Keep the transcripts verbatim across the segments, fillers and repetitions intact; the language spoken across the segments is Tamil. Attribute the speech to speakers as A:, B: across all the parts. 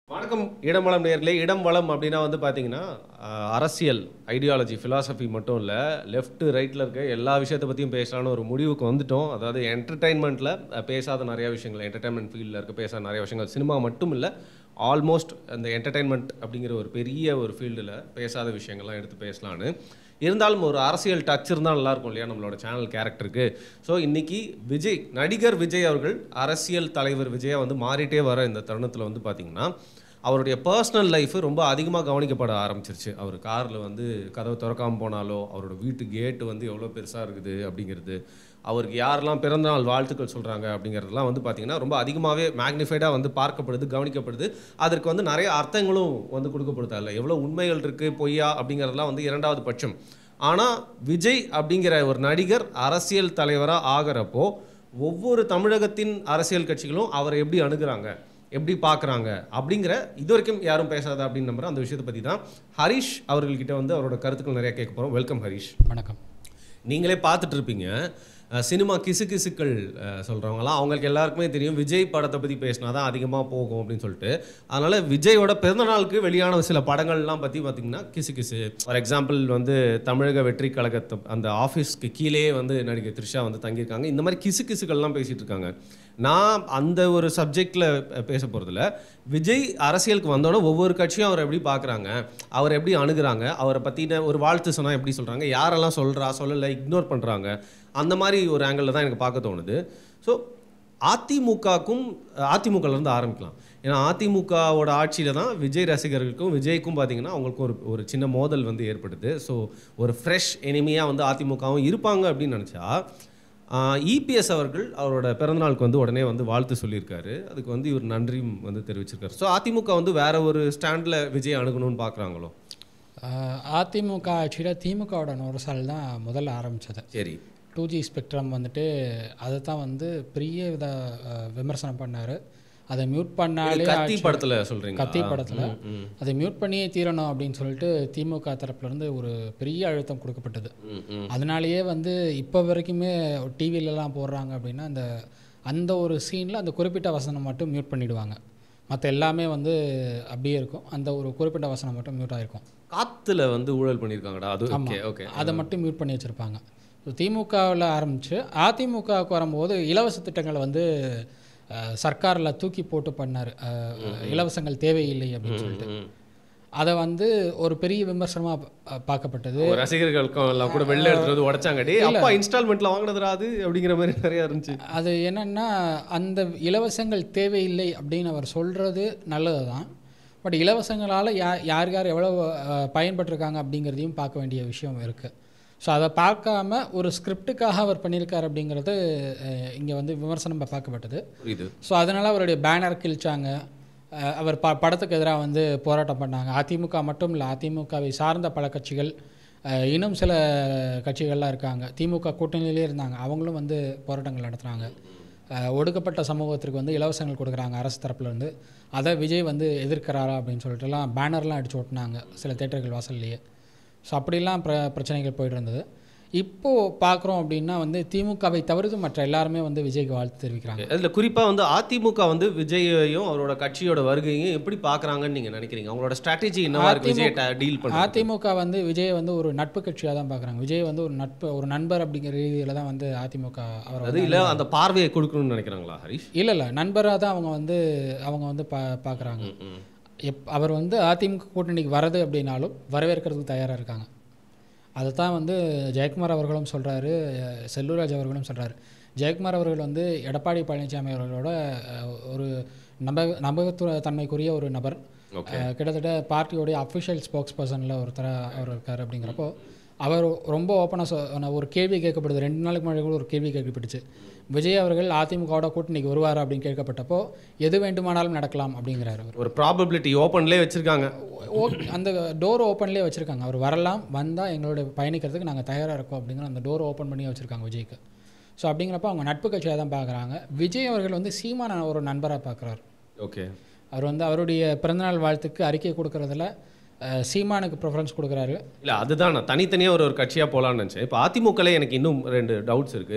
A: வணக்கம் இடம் வளம் நேயர்களே. இடம் வளம் அப்படின்னா வந்து பார்த்தீங்கன்னா அரசியல் ஐடியாலஜி ஃபிலாசபி மட்டும் இல்லை, லெஃப்ட் ரைட்டில் இருக்க எல்லா விஷயத்தை பற்றியும் பேசலான்னு ஒரு முடிவுக்கு வந்துட்டோம். அதாவது என்டர்டைன்மெண்ட்டில் பேசாத நிறையா விஷயங்கள், என்டர்டைன்மெண்ட் ஃபீல்டில் இருக்க பேசாத நிறைய விஷயங்கள், சினிமா மட்டும் இல்லை, ஆல்மோஸ்ட் அந்த என்டர்டைன்மெண்ட் அப்படிங்கிற ஒரு பெரிய ஒரு ஃபீல்டில் பேசாத விஷயங்கள்லாம் எடுத்து பேசலான்னு. இருந்தாலும் ஒரு அரசியல் டச் இருந்தால் நல்லாயிருக்கும் இல்லையா நம்மளோட சேனல் கேரக்டருக்கு. ஸோ இன்றைக்கி விஜய், நடிகர் விஜய் அவர்கள் அரசியல் தலைவர் விஜயாக வந்து மாறிட்டே வர இந்த தருணத்தில் வந்து பார்த்திங்கன்னா அவருடைய பர்சனல் லைஃபு ரொம்ப அதிகமாக கவனிக்கப்பட ஆரம்பிச்சிருச்சு. அவர் காரில் வந்து கதவை திறக்காமல் போனாலோ, அவரோட வீட்டு கேட்டு வந்து எவ்வளோ பெருசாக இருக்குது அப்படிங்கிறது, அவருக்கு யாரெல்லாம் பிறந்தநாள் வாழ்த்துக்கள் சொல்கிறாங்க அப்படிங்கிறதுலாம் வந்து பார்த்திங்கன்னா ரொம்ப அதிகமாகவே மேக்னிஃபைடாக வந்து பார்க்கப்படுது, கவனிக்கப்படுது. அதற்கு வந்து நிறைய அர்த்தங்களும் வந்து கொடுக்கப்படுதா இல்லை, எவ்வளோ உண்மைகள் இருக்குது, பொய்யா அப்படிங்கிறதுலாம் வந்து இரண்டாவது பட்சம். ஆனால் விஜய் அப்படிங்கிற ஒரு நடிகர் அரசியல் தலைவராக ஆகிறப்போ ஒவ்வொரு தமிழகத்தின் அரசியல் கட்சிகளும் அவரை எப்படி அணுகுறாங்க, எப்படி பார்க்குறாங்க அப்படிங்கிற இது வரைக்கும் யாரும் பேசாத அப்படின்னு நம்புகிறேன். அந்த விஷயத்தை பற்றி தான் ஹரிஷ் அவர்கள்கிட்ட வந்து அவரோட கருத்துக்கள் நிறையா கேட்க போகிறோம். வெல்கம் ஹரிஷ்.
B: வணக்கம்.
A: நீங்களே பார்த்துட்டு இருப்பீங்க, சினிமா கிசு கிசுக்கள் சொல்கிறவங்களாம் அவங்களுக்கு எல்லாருக்குமே தெரியும் விஜய் படத்தை பற்றி பேசினா தான் அதிகமாக போகும் அப்படின்னு சொல்லிட்டு. அதனால் விஜயோட பிறந்தநாளுக்கு வெளியான சில படங்கள்லாம் பற்றி பார்த்திங்கன்னா கிசு கிசு. ஃபார் எக்ஸாம்பிள் வந்து தமிழக வெற்றி கழகத்தை அந்த ஆஃபீஸ்க்கு கீழே வந்து நடிகை த்ரிஷா வந்து தங்கியிருக்காங்க. இந்த மாதிரி கிசு கிசுக்கள்லாம் பேசிகிட்டு இருக்காங்க. நான் அந்த ஒரு சப்ஜெக்டில் பேச போகிறதில்ல. விஜய் அரசியலுக்கு வந்தோடனே ஒவ்வொரு கட்சியும் அவரை எப்படி பார்க்குறாங்க, அவர் எப்படி அணுகுறாங்க, அவரை பற்றின ஒரு வாழ்த்து சொன்னால் எப்படி சொல்கிறாங்க, யாரெல்லாம் சொல்கிறா சொல்லலை இக்னோர் பண்ணுறாங்க, அந்த மாதிரி ஒரு ஆங்கிளில் தான் எனக்கு பார்க்க தோணுது. ஸோ அதிமுகக்கும் அதிமுகலேருந்து ஆரம்பிக்கலாம். ஏன்னா அதிமுகவோட ஆட்சியில் தான் விஜய் ரசிகர்களுக்கும் விஜய்க்கும் பார்த்திங்கன்னா அவங்களுக்கும் ஒரு ஒரு சின்ன மோதல் வந்து ஏற்படுது. ஸோ ஒரு ஃப்ரெஷ் எனிமியாக வந்து அதிமுகவும் இருப்பாங்க அப்படின்னு நினச்சா இபிஎஸ் அவர்கள் அவரோட பிறந்தநாளுக்கு வந்து உடனே வந்து வாழ்த்து சொல்லியிருக்காரு. அதுக்கு வந்து இவர் நன்றியும் வந்து தெரிவிச்சிருக்காரு. ஸோ அதிமுக வந்து வேற ஒரு ஸ்டாண்டில் விஜய் அணுகணும்னு பார்க்குறாங்களோ?
B: அதிமுக ஆட்சியில் திமுகவோட நுரசால் தான் முதல்ல ஆரம்பித்தது.
A: சரி,
B: டூ ஜி ஸ்பெக்ட்ரம் வந்துட்டு அதை தான் வந்து பெரிய வித விமர்சனம் பண்ணார். அதை மியூட் பண்ணாலே
A: கத்தி படத்தில் சொல்கிறீங்க,
B: கத்தி படத்தில் அதை மியூட் பண்ணியே தீரணும் அப்படின்னு சொல்லிட்டு திமுக தரப்புலேருந்து ஒரு பெரிய அழுத்தம் கொடுக்கப்பட்டது. அதனாலேயே வந்து இப்போ வரைக்குமே டிவிலலாம் போடுறாங்க அப்படின்னா அந்த அந்த ஒரு சீனில் அந்த குறிப்பிட்ட வசனம் மட்டும் மியூட் பண்ணிவிடுவாங்க. மற்ற எல்லாமே வந்து அப்படியே இருக்கும். அந்த ஒரு குறிப்பிட்ட வசனம் மட்டும் மியூட் ஆகிருக்கும்.
A: காற்றுல வந்து ஊழல் பண்ணியிருக்காங்கடா, அது ஓகே ஓகே
B: அதை மட்டும் மியூட் பண்ணி வச்சுருப்பாங்க. ஸோ திமுகவில் ஆரம்பித்து அதிமுகவுக்கு வரும்போது இலவச திட்டங்களை வந்து சர்க்காரில் தூக்கி போட்டு பண்ணார். இலவசங்கள் தேவையில்லை அப்படின்னு சொல்லிட்டு அதை வந்து ஒரு பெரிய விமர்சனமாக பார்க்கப்பட்டது.
A: ரசிகர்களுக்கும் எல்லாம் கூட வெளில எடுத்துட்டு உடைச்சாங்க, டே அப்பா இன்ஸ்டால்மெண்ட்டில் வாங்கினதுராது அப்படிங்கிற மாதிரி நிறையா இருந்துச்சு.
B: அது என்னென்னா அந்த இலவசங்கள் தேவையில்லை அப்படின்னு அவர் சொல்கிறது நல்லது தான். பட் இலவசங்களால் யார் யார் யார் எவ்வளோ பயன்பட்டுருக்காங்க அப்படிங்கிறதையும் பார்க்க வேண்டிய விஷயம் இருக்குது. ஸோ அதை பார்க்காம ஒரு ஸ்கிரிப்டுக்காக அவர் பண்ணியிருக்கார் அப்படிங்கிறது இங்கே வந்து விமர்சனம் பார்க்கப்பட்டது. ஸோ அதனால் அவருடைய பேனர் கிழிச்சாங்க. அவர் ப படத்துக்கு எதிராக வந்து போராட்டம் பண்ணாங்க. அதிமுக மட்டும் இல்லை, அதிமுகவை சார்ந்த பல கட்சிகள், இன்னும் சில கட்சிகள்லாம் இருக்காங்க, திமுக கூட்டணியிலே இருந்தாங்க, அவங்களும் வந்து போராட்டங்கள் நடத்துகிறாங்க. ஒடுக்கப்பட்ட சமூகத்திற்கு வந்து இலவசங்கள் கொடுக்குறாங்க அரசு தரப்புலேருந்து. அதை விஜய் வந்து எதிர்க்கிறாரா அப்படின்னு சொல்லிட்டுலாம் பேனர்லாம் அடித்து ஓட்டினாங்க சில தேட்டர்கள் வாசல்லையே. ஸோ அப்படிலாம் பிர பிரச்சனைகள் போய்ட்டு இருந்தது. இப்போது பார்க்குறோம் அப்படின்னா வந்து திமுகவை தவிர்த்து மற்ற எல்லாருமே வந்து விஜய்க்கு வாழ்த்து தெரிவிக்கிறாங்க.
A: அதில் குறிப்பாக வந்து அதிமுக வந்து விஜயையும் அவரோட கட்சியோட வருகையும் எப்படி பார்க்குறாங்கன்னு நீங்கள் நினைக்கிறீங்க? அவங்களோட ஸ்ட்ராட்டஜி என்னவா இருக்கு விஜய் டீல் பண்ண?
B: அதிமுக வந்து விஜயை வந்து ஒரு நட்பு கட்சியாக தான் பார்க்குறாங்க. விஜய் வந்து ஒரு நட்பு ஒரு நண்பர் அப்படிங்கிற ரீதியில் தான் வந்து அதிமுக அவர்
A: அது இல்லை அந்த பார்வையை கொடுக்கணும்னு நினைக்கிறாங்களா ஹரிஷ்?
B: இல்லை இல்லை நண்பராக தான் அவங்க வந்து அவங்க வந்து பா பார்க்குறாங்க. எப் அவர் வந்து அதிமுக கூட்டணிக்கு வரது அப்படின்னாலும் வரவேற்கிறதுக்கு தயாராக இருக்காங்க. அதை தான் வந்து ஜெயக்குமார் அவர்களும் சொல்கிறாரு, செல்லூர்ராஜ் அவர்களும் சொல்கிறாரு. ஜெயக்குமார் அவர்கள் வந்து எடப்பாடி பழனிசாமி அவர்களோட ஒரு நம்ப நம்பகத்துவ தன்மைக்குரிய ஒரு நபர். கிட்டத்தட்ட பார்ட்டியோடைய அஃபிஷியல் ஸ்போக்ஸ் பர்சனில் ஒருத்தராக அவர் இருக்கார். அப்படிங்கிறப்போ அவர் ரொம்ப ஓப்பனாக சொ ஒரு கேள்வி கேட்கப்படுது. ரெண்டு நாளுக்கு முன்னாடி கூட ஒரு கேள்வி கேட்கப்பட்டுச்சு. விஜய் அவர்கள் அதிமுகவோட கூட்டணிக்கு வருவார் அப்படின்னு கேட்கப்பட்டப்போ எது வேண்டுமானாலும் நடக்கலாம் அப்படிங்கிறாரு.
A: ஒரு ப்ராபபிலிட்டி ஓப்பன்லேயே வச்சுருக்காங்க,
B: அந்த டோர் ஓப்பன்லேயே வச்சுருக்காங்க. அவர் வரலாம், வந்தால் எங்களோட பயணிக்கிறதுக்கு நாங்கள் தயாராக இருக்கோம் அப்படிங்கிற அந்த டோர் ஓப்பன் பண்ணி வச்சுருக்காங்க விஜய்க்கு. ஸோ அப்படிங்கிறப்ப அவங்க நட்பு கட்சியாக தான் பார்க்குறாங்க. விஜய் அவர்கள் வந்து சீமான ஒரு நண்பராக பார்க்குறாரு.
A: ஓகே,
B: அவர் வந்து அவருடைய பிறந்தநாள் வாழ்த்துக்கு அறிக்கை கொடுக்குறதுல சீமானுக்கு ப்ரிஃபரன்ஸ் கொடுக்குறாரு.
A: இல்லை அதுதான் நான் தனித்தனியாக ஒரு ஒரு கட்சியாக போகலான்னு நினச்சேன். இப்போ அதிமுகவில் எனக்கு இன்னும் ரெண்டு டவுட்ஸ் இருக்குது.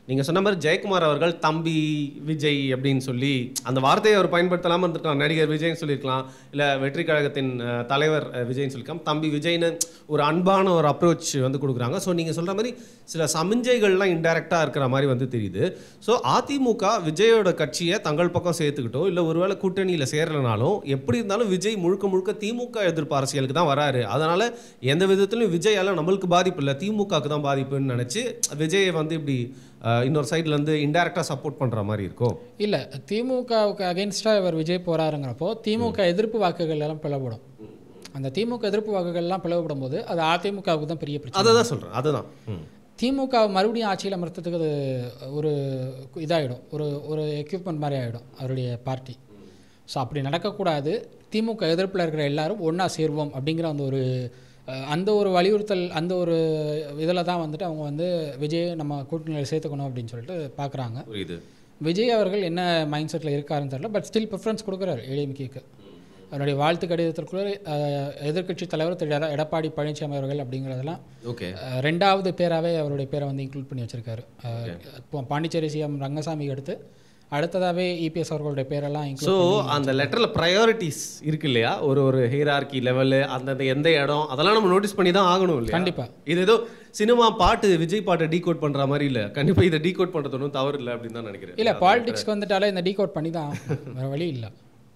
A: நீங்கள் சொன்ன மாதிரி ஜெயக்குமார் அவர்கள் தம்பி விஜய் அப்படின்னு சொல்லி அந்த வார்த்தையை அவர் பயன்படுத்தலாமல் இருந்திருக்கலாம். நடிகர் விஜய்னு சொல்லியிருக்கலாம், இல்லை வெற்றி கழகத்தின் அஹ், தலைவர் அஹ், விஜய்னு சொல்லியிருக்கலாம். தம்பி விஜய்னு ஒரு அன்பான ஒரு அப்ரோச் வந்து கொடுக்குறாங்க. ஸோ நீங்கள் சொல்கிற மாதிரி சில சமிஞ்சைகள்லாம் இன்டெரக்டாக இருக்கிற மாதிரி வந்து தெரியுது. ஸோ அதிமுக விஜயோட கட்சியை தங்கள் பக்கம் சேர்த்துக்கிட்டோ இல்லை ஒருவேளை கூட்டணியில் சேரலைனாலும் எப்படி இருந்தாலும் விஜய் முழுக்க முழுக்க திமுக எதிர்ப்பு அரசியலுக்கு தான் வராரு. அதனால் எந்த விதத்துலையும் விஜயால் நம்மளுக்கு பாதிப்பு இல்லை, திமுகவுக்கு தான் பாதிப்புன்னு நினச்சி விஜயை வந்து இப்படி அஹ், இன்னொரு சைட்லேருந்து இன்டெரக்டாக சப்போர்ட் பண்ணுற மாதிரி இருக்கும்.
B: இல்லை, திமுகவுக்கு அகென்ஸ்டாக இவர் விஜய் போகிறாருங்கிறப்போ திமுக எதிர்ப்பு வாக்குகள் எல்லாம் பிளவுபடும். அந்த திமுக எதிர்ப்பு வாக்குகள்லாம் பிளவுபடும் போது அது அதிமுகவுக்கு தான் பெரிய பிரச்சனை.
A: அதை தான் சொல்கிறேன். அதுதான்
B: திமுக மறுபடியும் ஆட்சியில் அமர்த்தத்துக்கு அது ஒரு இதாகிடும், ஒரு ஒரு எக்யூப்மெண்ட் மாதிரி ஆகிடும் அவருடைய பார்ட்டி. ஸோ அப்படி நடக்கக்கூடாது. திமுக எதிர்ப்பில் இருக்கிற எல்லாரும் ஒன்றா சேருவோம் அப்படிங்கிற அந்த ஒரு அஹ், அந்த ஒரு வலியுறுத்தல், அந்த ஒரு இதில் தான் வந்துட்டு அவங்க வந்து விஜய் நம்ம கூட்டணியில் சேர்த்துக்கணும் அப்படின்னு சொல்லிட்டு பார்க்குறாங்க.
A: புரியுது.
B: விஜய் அவர்கள் என்ன மைண்ட் செட்டில் இருக்காருன்னு தெரியல, பட் ஸ்டில் ப்ரிஃபரன்ஸ் கொடுக்குறாரு ஏடிஎம்கேக்கு. அவருடைய வாழ்த்து கடிதத்திற்குள்ள எதிர்க்கட்சி தலைவர் திரு எட- எடப்பாடி பழனிசாமி அவர்கள் அப்படிங்கிறதெல்லாம்
A: ஓகே.
B: அஹ், ரெண்டாவது பேராகவே அவருடைய பேரை வந்து இன்க்ளூட் பண்ணி வச்சுருக்காரு. இப்போ பாண்டிச்சேரி சிஎம் ரங்கசாமி அடுத்து அடுத்ததாகவே இபிஎஸ் அவர்களுடைய பேரெல்லாம்
A: ஸோ
B: இன்க்ளூட்
A: அந்த லெட்டரில் ப்ரையாரிட்டிஸ் இருக்கு இல்லையா, ஒரு ஒரு ஹீரார்கி லெவலு, அந்தந்த எந்த இடம் அதெல்லாம் நம்ம நோட்டீஸ் பண்ணி தான் ஆகணும் இல்லையா?
B: கண்டிப்பாக.
A: இது ஏதோ சினிமா பாட்டு விஜய் பாட்டை டீகோட் பண்ணுற மாதிரி இல்லை, கண்டிப்பாக இதை டீகோட் பண்ணுறது ஒன்றும் தவறு இல்லை அப்படின்னு தான் நினைக்கிறேன்.
B: இல்லை, பாலிடிக்ஸ்க்கு வந்துட்டாலே இந்த டீகோட் பண்ணி தான் வேறு வழி இல்லை.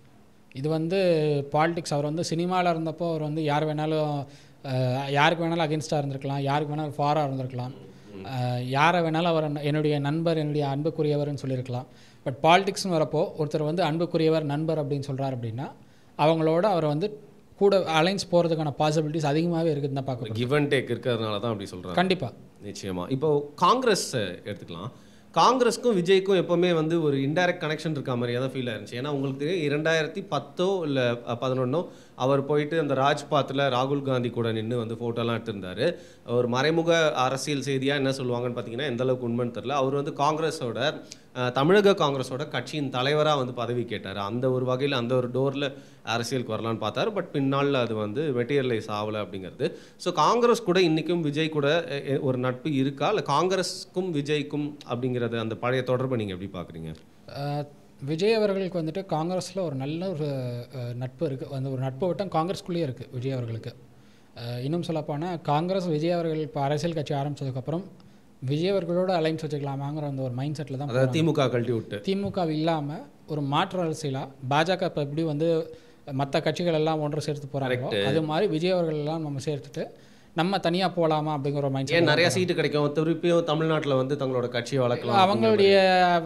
B: இது வந்து பாலிடிக்ஸ். அவர் வந்து சினிமாவில் இருந்தப்போ அவர் வந்து யார் வேணாலும் அஹ், யாருக்கு வேணாலும் அகென்ஸ்டாக இருந்திருக்கலாம், யாருக்கு வேணாலும் ஃபாராக இருந்திருக்கலாம், அஹ், யாரை வேணாலும் அவர் என்னுடைய நண்பர், என்னுடைய அன்புக்குரியவர்னு சொல்லியிருக்கலாம். பட் பாலிடிக்ஸ்னு வரப்போ ஒருத்தர் வந்து அன்புக்குரியவர், நண்பர் அப்படின்னு சொல்கிறார் அப்படின்னா அவங்களோட அவர் வந்து கூட அலைன்ஸ் போகிறதுக்கான பாசிபிலிட்டிஸ் அதிகமாகவே இருக்குதுன்னு தான் பார்க்க.
A: கிவ் அண்ட் டேக் இருக்கிறதுனால தான் அப்படி சொல்கிறாங்க.
B: கண்டிப்பாக.
A: நிச்சயமாக. இப்போ காங்கிரஸ் எடுத்துக்கலாம். காங்கிரஸ்க்கும் விஜய்க்கும் எப்போவுமே வந்து ஒரு இன்டைரக்ட் கனெக்ஷன் இருக்க மாதிரியே தான் ஃபீல் ஆயிருந்துச்சு. ஏன்னா உங்களுக்கு தெரியும், இரண்டாயிரத்தி பத்தோ இல்லை பதினொன்னோ அவர் போயிட்டு அந்த ராஜ்பாத்தில் ராகுல் காந்தி கூட நின்று வந்து ஃபோட்டோலாம் எடுத்திருந்தார். ஒரு மறைமுக அரசியல் செய்தியாக என்ன சொல்லுவாங்கன்னு பார்த்தீங்கன்னா எந்த அளவுக்கு உண்மைன்னு தெரில. அவர் வந்து காங்கிரஸோட அஹ், தமிழக காங்கிரஸோட கட்சியின் தலைவராக வந்து பதவி கேட்டார். அந்த ஒரு வகையில் அந்த ஒரு டோரில் அரசியலுக்கு வரலான்னு பார்த்தாரு. பட் பின்னால் அது வந்து மெட்டீரியலைஸ் ஆகலை அப்படிங்கிறது. ஸோ காங்கிரஸ் கூட இன்றைக்கும் விஜய் கூட எ- எ- ஒரு நட்பு இருக்கா, இல்லை காங்கிரஸுக்கும் விஜய்க்கும் அப்படிங்கிறது அந்த பழைய தொடர்பை நீங்கள் எப்படி பார்க்குறீங்க?
B: அஹ், விஜய் அவர்களுக்கு வந்துட்டு காங்கிரஸில் ஒரு நல்ல ஒரு அஹ், நட்பு இருக்குது. அந்த ஒரு நட்பு வட்டம் காங்கிரஸ்குள்ளேயே இருக்குது விஜய் அவர்களுக்கு. அஹ், இன்னும் சொல்லப்போனால் காங்கிரஸ் விஜய் அவர்கள் இப்போ அரசியல் கட்சி ஆரம்பித்ததுக்கப்புறம் விஜய் அவர்களோட அலைன்ஸ் வச்சுக்கலாமாங்கிற அந்த ஒரு மைண்ட் செட்டில் தான்
A: அதாவது திமுக கழட்டி விட்டு
B: திமுக இல்லாமல் ஒரு மாற்று அரசியலாக பாஜக இப்போ எப்படி வந்து மற்ற கட்சிகள் எல்லாம் ஒன்று சேர்த்து போகிறாங்களோ அது மாதிரி விஜய் அவர்கள் எல்லாம் நம்ம சேர்த்துட்டு நம்ம தனியாக போகலாமா அப்படிங்கிற ஒரு மைண்ட்
A: ஏன்
B: செட்.
A: நிறைய சீட்டு கிடைக்கும், திருப்பியும் தமிழ்நாட்டில் வந்து தங்களோட கட்சியை வளர்க்கலாம்.
B: அவங்களுடைய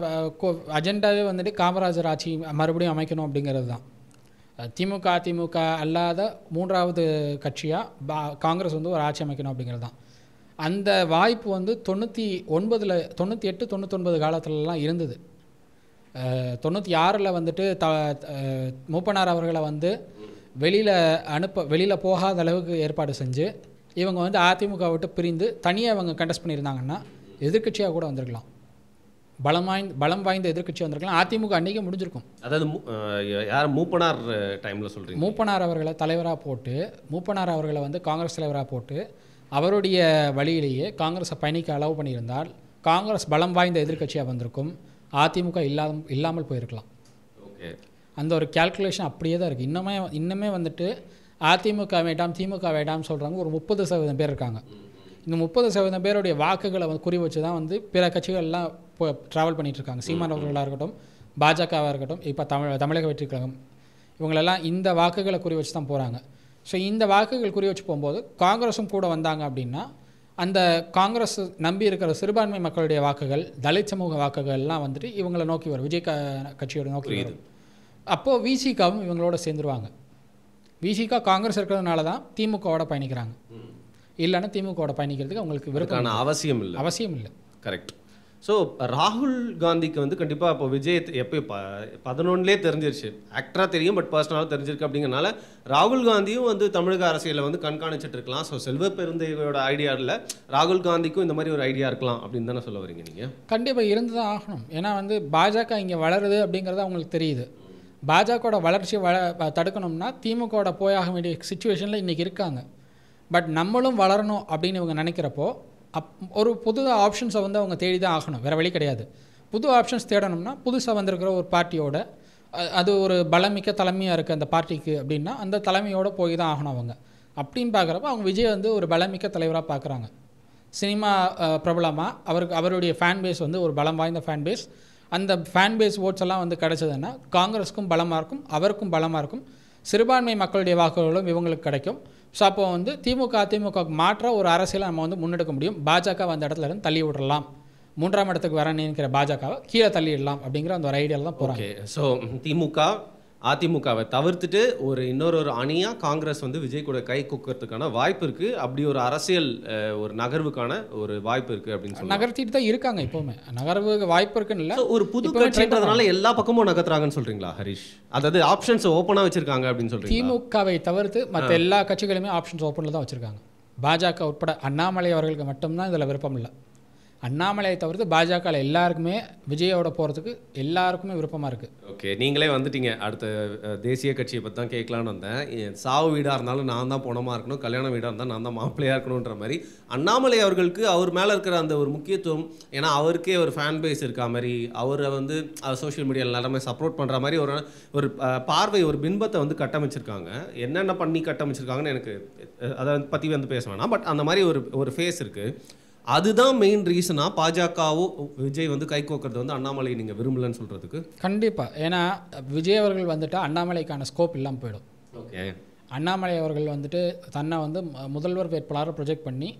B: அஜெண்டாவே வந்துட்டு காமராஜர் ஆட்சி மறுபடியும் அமைக்கணும் அப்படிங்கிறது தான். அஹ் திமுக அதிமுக அல்லாத மூன்றாவது கட்சியாக பா காங்கிரஸ் வந்து ஒரு ஆட்சி அமைக்கணும் அப்படிங்கிறது தான். அந்த வாய்ப்பு வந்து தொண்ணூற்றி ஒன்பதில் தொண்ணூற்றி எட்டு தொண்ணூத்தொன்பது காலத்துலலாம் இருந்தது. அஹ் தொண்ணூற்றி ஆறில் வந்துட்டு த அஹ் மூப்பனார் அவர்களை வந்து வெளியில் அனுப்ப வெளியில் போகாத அளவுக்கு ஏற்பாடு செஞ்சு இவங்க வந்து அதிமுக விட்டு பிரிந்து தனியாக இவங்க கண்டெஸ்ட் பண்ணியிருந்தாங்கன்னா எதிர்க்கட்சியாக கூட வந்திருக்கலாம். பலம் வாய்ந்த பலம் வாய்ந்த எதிர்க்கட்சி வந்திருக்கலாம். அதிமுக அன்றைக்கி முடிஞ்சிருக்கும்.
A: அதாவது மூ- அஹ் யார் மூப்பனார் டைமில் சொல்கிறீங்க?
B: மூப்பனார் அவர்களை தலைவராக போட்டு மூப்பனார் அவர்களை வந்து காங்கிரஸ் தலைவராக போட்டு அவருடைய வழியிலேயே காங்கிரஸை பயணிக்க அலோவ் பண்ணியிருந்தால் காங்கிரஸ் பலம் வாய்ந்த எதிர்க்கட்சியாக வந்திருக்கும். அதிமுக இல்லாத இல்லாமல் போயிருக்கலாம்.
A: ஓகே.
B: அந்த ஒரு கேல்குலேஷன் அப்படியே தான் இருக்குது. இன்னுமே இன்னுமே வந்துட்டு அதிமுக வேண்டாம் திமுக வேண்டாம்னு சொல்கிறவங்க ஒரு முப்பது சதவீதம் பேர் இருக்காங்க. இந்த முப்பது சதவீதம் பேருடைய வாக்குகளை வந்து குறி வச்சு தான் வந்து பிற கட்சிகள்லாம் இப்போ ட்ராவல் பண்ணிகிட்ருக்காங்க. சீமான் அவர்களாக இருக்கட்டும், பாஜகவாக இருக்கட்டும், இப்போ தமிழ் தமிழக வெற்றி கழகம், இவங்களெல்லாம் இந்த வாக்குகளை குறி வச்சு தான் போகிறாங்க. ஸோ இந்த வாக்குகள் குறி வச்சு போகும்போது காங்கிரஸும் கூட வந்தாங்க அப்படின்னா அந்த காங்கிரஸ் நம்பி இருக்கிற சிறுபான்மை மக்களுடைய வாக்குகள், தலித் சமூக வாக்குகள்லாம் வந்துட்டு இவங்களை நோக்கி வரும், விஜய் க கட்சியோட நோக்கி வரும். அப்போது விசிகாவும் இவங்களோட சேர்ந்துருவாங்க. விசிகா காங்கிரஸ் இருக்கிறதுனால தான் திமுகவோட பயணிக்கிறாங்க. இல்லைன்னா திமுகவோட பயணிக்கிறதுக்கு அவங்களுக்கு விருப்பம்
A: அவசியம் இல்லை
B: அவசியம் இல்லை.
A: கரெக்ட். ஸோ ராகுல் காந்திக்கு வந்து கண்டிப்பாக இப்போ விஜய் எப்போ ப பதினொன்றுலேயே தெரிஞ்சிருச்சு, ஆக்டராக தெரியும் பட் பர்சனலாக தெரிஞ்சிருக்கு. அப்படிங்கிறனால ராகுல் காந்தியும் வந்து தமிழக அரசியலை வந்து கண்காணிச்சிட்டு இருக்கலாம். ஸோ செல்வ பெருந்தையோட ஐடியா இல்லை, ராகுல் காந்திக்கும் இந்த மாதிரி ஒரு ஐடியா இருக்கலாம் அப்படின்னு தானே சொல்ல வரீங்க நீங்கள்?
B: கண்டிப்பாக இருந்து தான் ஆகணும். ஏன்னா வந்து பாஜக இங்கே வளருது அப்படிங்கிறது அவங்களுக்கு தெரியுது. பாஜகவோட வளர்ச்சியை வள தடுக்கணும்னா திமுகவோட போயாக வேண்டிய சுச்சுவேஷனில் இன்றைக்கி இருக்காங்க. பட் நம்மளும் வளரணும் அப்படின்னு இவங்க நினைக்கிறப்போ அப் ஒரு புது ஆப்ஷன்ஸை வந்து அவங்க தேடி தான் ஆகணும், வேறு வழி கிடையாது. புது ஆப்ஷன்ஸ் தேடணும்னா புதுசாக வந்திருக்கிற ஒரு பார்ட்டியோட அது ஒரு பலமிக்க தலைமையாக இருக்குது அந்த பார்ட்டிக்கு அப்படின்னா அந்த தலைமையோடு போய் தான் ஆகணும் அவங்க. அப்படின்னு பார்க்குறப்ப அவங்க விஜய் வந்து ஒரு பலமிக்க தலைவராக பார்க்குறாங்க. சினிமா பிரபலமாக அவருக்கு அவருடைய ஃபேன் பேஸ் வந்து ஒரு பலம் வாய்ந்த ஃபேன் பேஸ். அந்த ஃபேன் பேஸ் ஓட்ஸ் எல்லாம் வந்து கிடச்சதுன்னா காங்கிரஸுக்கும் பலமாக இருக்கும், அவருக்கும் பலமாக இருக்கும், சிறுபான்மை மக்களுடைய வாக்குகளும் இவங்களுக்கு கிடைக்கும். ஸோ அப்போ வந்து திமுக அதிமுகவுக்கு மாற்ற ஒரு அரசியலை நம்ம வந்து முன்னெடுக்க முடியும். பாஜக அந்த இடத்துல இருந்து தள்ளி விடலாம், மூன்றாம் இடத்துக்கு வர நினைக்கிற பாஜகவை கீழே தள்ளிடலாம் அப்படிங்கிற அந்த ஒரு ஐடியாவில் தான் போகிறாங்க.
A: ஸோ திமுக அதிமுகவை தவிர்த்துட்டு ஒரு இன்னொரு ஒரு அணியாக காங்கிரஸ் வந்து விஜய் கூட கை குக்கிறதுக்கான வாய்ப்பு இருக்குது. அப்படி ஒரு அரசியல் ஒரு நகர்வுக்கான ஒரு வாய்ப்பு இருக்குது அப்படின்னு சொல்லி
B: நகர்த்திட்டு தான் இருக்காங்க. இப்போவுமே நகர்வு வாய்ப்பு இருக்குன்னு இல்லை,
A: ஒரு புது கட்சின்றதுனால எல்லா பக்கமும் நகர்த்துறாங்கன்னு சொல்கிறீங்களா ஹரிஷ்? அதாவது ஆப்ஷன்ஸ் ஓப்பனாக வச்சுருக்காங்க அப்படின்னு சொல்கிறீங்க.
B: திமுகவை தவிர்த்து மற்ற எல்லா கட்சிகளுமே ஆப்ஷன்ஸ் ஓப்பனில் தான் வச்சுருக்காங்க. பாஜக உட்பட அண்ணாமலை அவர்களுக்கு மட்டும்தான் இதில் விருப்பம் இல்லை. அண்ணாமலையை தவிர்த்து பாஜக எல்லாருக்குமே விஜயோட போகிறதுக்கு எல்லாருக்குமே விருப்பமாக இருக்குது.
A: ஓகே, நீங்களே வந்துட்டீங்க. அடுத்த தேசிய கட்சியை பற்றி தான் கேட்கலான்னு வந்தேன். சாவு வீடாக இருந்தாலும் நான் தான் பணமாக இருக்கணும், கல்யாண வீடாக இருந்தால் நான் தான் மாப்பிள்ளையாக இருக்கணுன்ற மாதிரி அண்ணாமலை அவர்களுக்கு அவர் மேலே இருக்கிற அந்த ஒரு முக்கியத்துவம், ஏன்னா அவருக்கே ஒரு ஃபேன் பேஸ் இருக்கா மாதிரி, அவரை வந்து சோஷியல் மீடியாவில் எல்லாமே சப்போர்ட் பண்ணுற மாதிரி ஒரு ஒரு பார்வை, ஒரு பின்பத்தை வந்து கட்டமைச்சிருக்காங்க. என்னென்ன பண்ணி கட்டமைச்சிருக்காங்கன்னு எனக்கு அதை பற்றி வந்து பேச வேணாம், பட் அந்த மாதிரி ஒரு ஒரு ஃபேஸ் இருக்குது. அதுதான் மெயின் ரீசனாக பாஜகவோ விஜய் வந்து கை கோக்கிறது வந்து அண்ணாமலை நீங்கள் விரும்பலன்னு சொல்கிறதுக்கு?
B: கண்டிப்பாக. ஏன்னா விஜய் அவர்கள் வந்துட்டு அண்ணாமலைக்கான ஸ்கோப் இல்லாமல் போயிடும்.
A: ஓகே,
B: அண்ணாமலை அவர்கள் வந்துட்டு தன்னை வந்து முதல்வர் வேட்பாளரை ப்ரொஜெக்ட் பண்ணி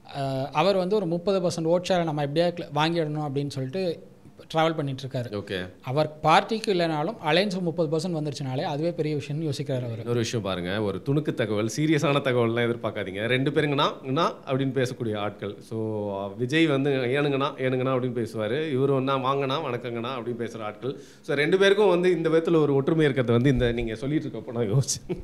B: அவர் வந்து ஒரு முப்பது பர்சன்ட் ஓட் ஷேரை நம்ம எப்படியா வாங்கிடணும் அப்படின்னு சொல்லிட்டு ட்ராவல் பண்ணிகிட்ருக்காரு.
A: ஓகே,
B: அவர் பார்ட்டிக்கு இல்லைனாலும் அலைன்ஸ் முப்பது பர்சன்ட் வந்துருச்சுனாலே அதுவே பெரிய விஷயம்னு யோசிக்கிறார் அவர்.
A: ஒரு விஷயம் பாருங்கள், ஒரு துணுக்கு தகவல், சீரியஸான தகவல்லாம் எதிர்பார்க்காதீங்க. ரெண்டு பேருங்கண்ணா அண்ணா அப்படின்னு பேசக்கூடிய ஆட்கள். ஸோ விஜய் வந்து ஏனுங்கண்ணா ஏனுங்கண்ணா அப்படின்னு பேசுவார், இவர் ஒன்றா வாங்கண்ணா வணக்கங்கண்ணா அப்படின்னு பேசுகிற ஆட்கள். ஸோ ரெண்டு பேருக்கும் வந்து இந்த விதத்தில் ஒரு ஒற்றுமை இருக்கிறது வந்து இந்த நீங்கள் சொல்லிட்டு இருக்கப்போ நான் யோசிச்சேன்.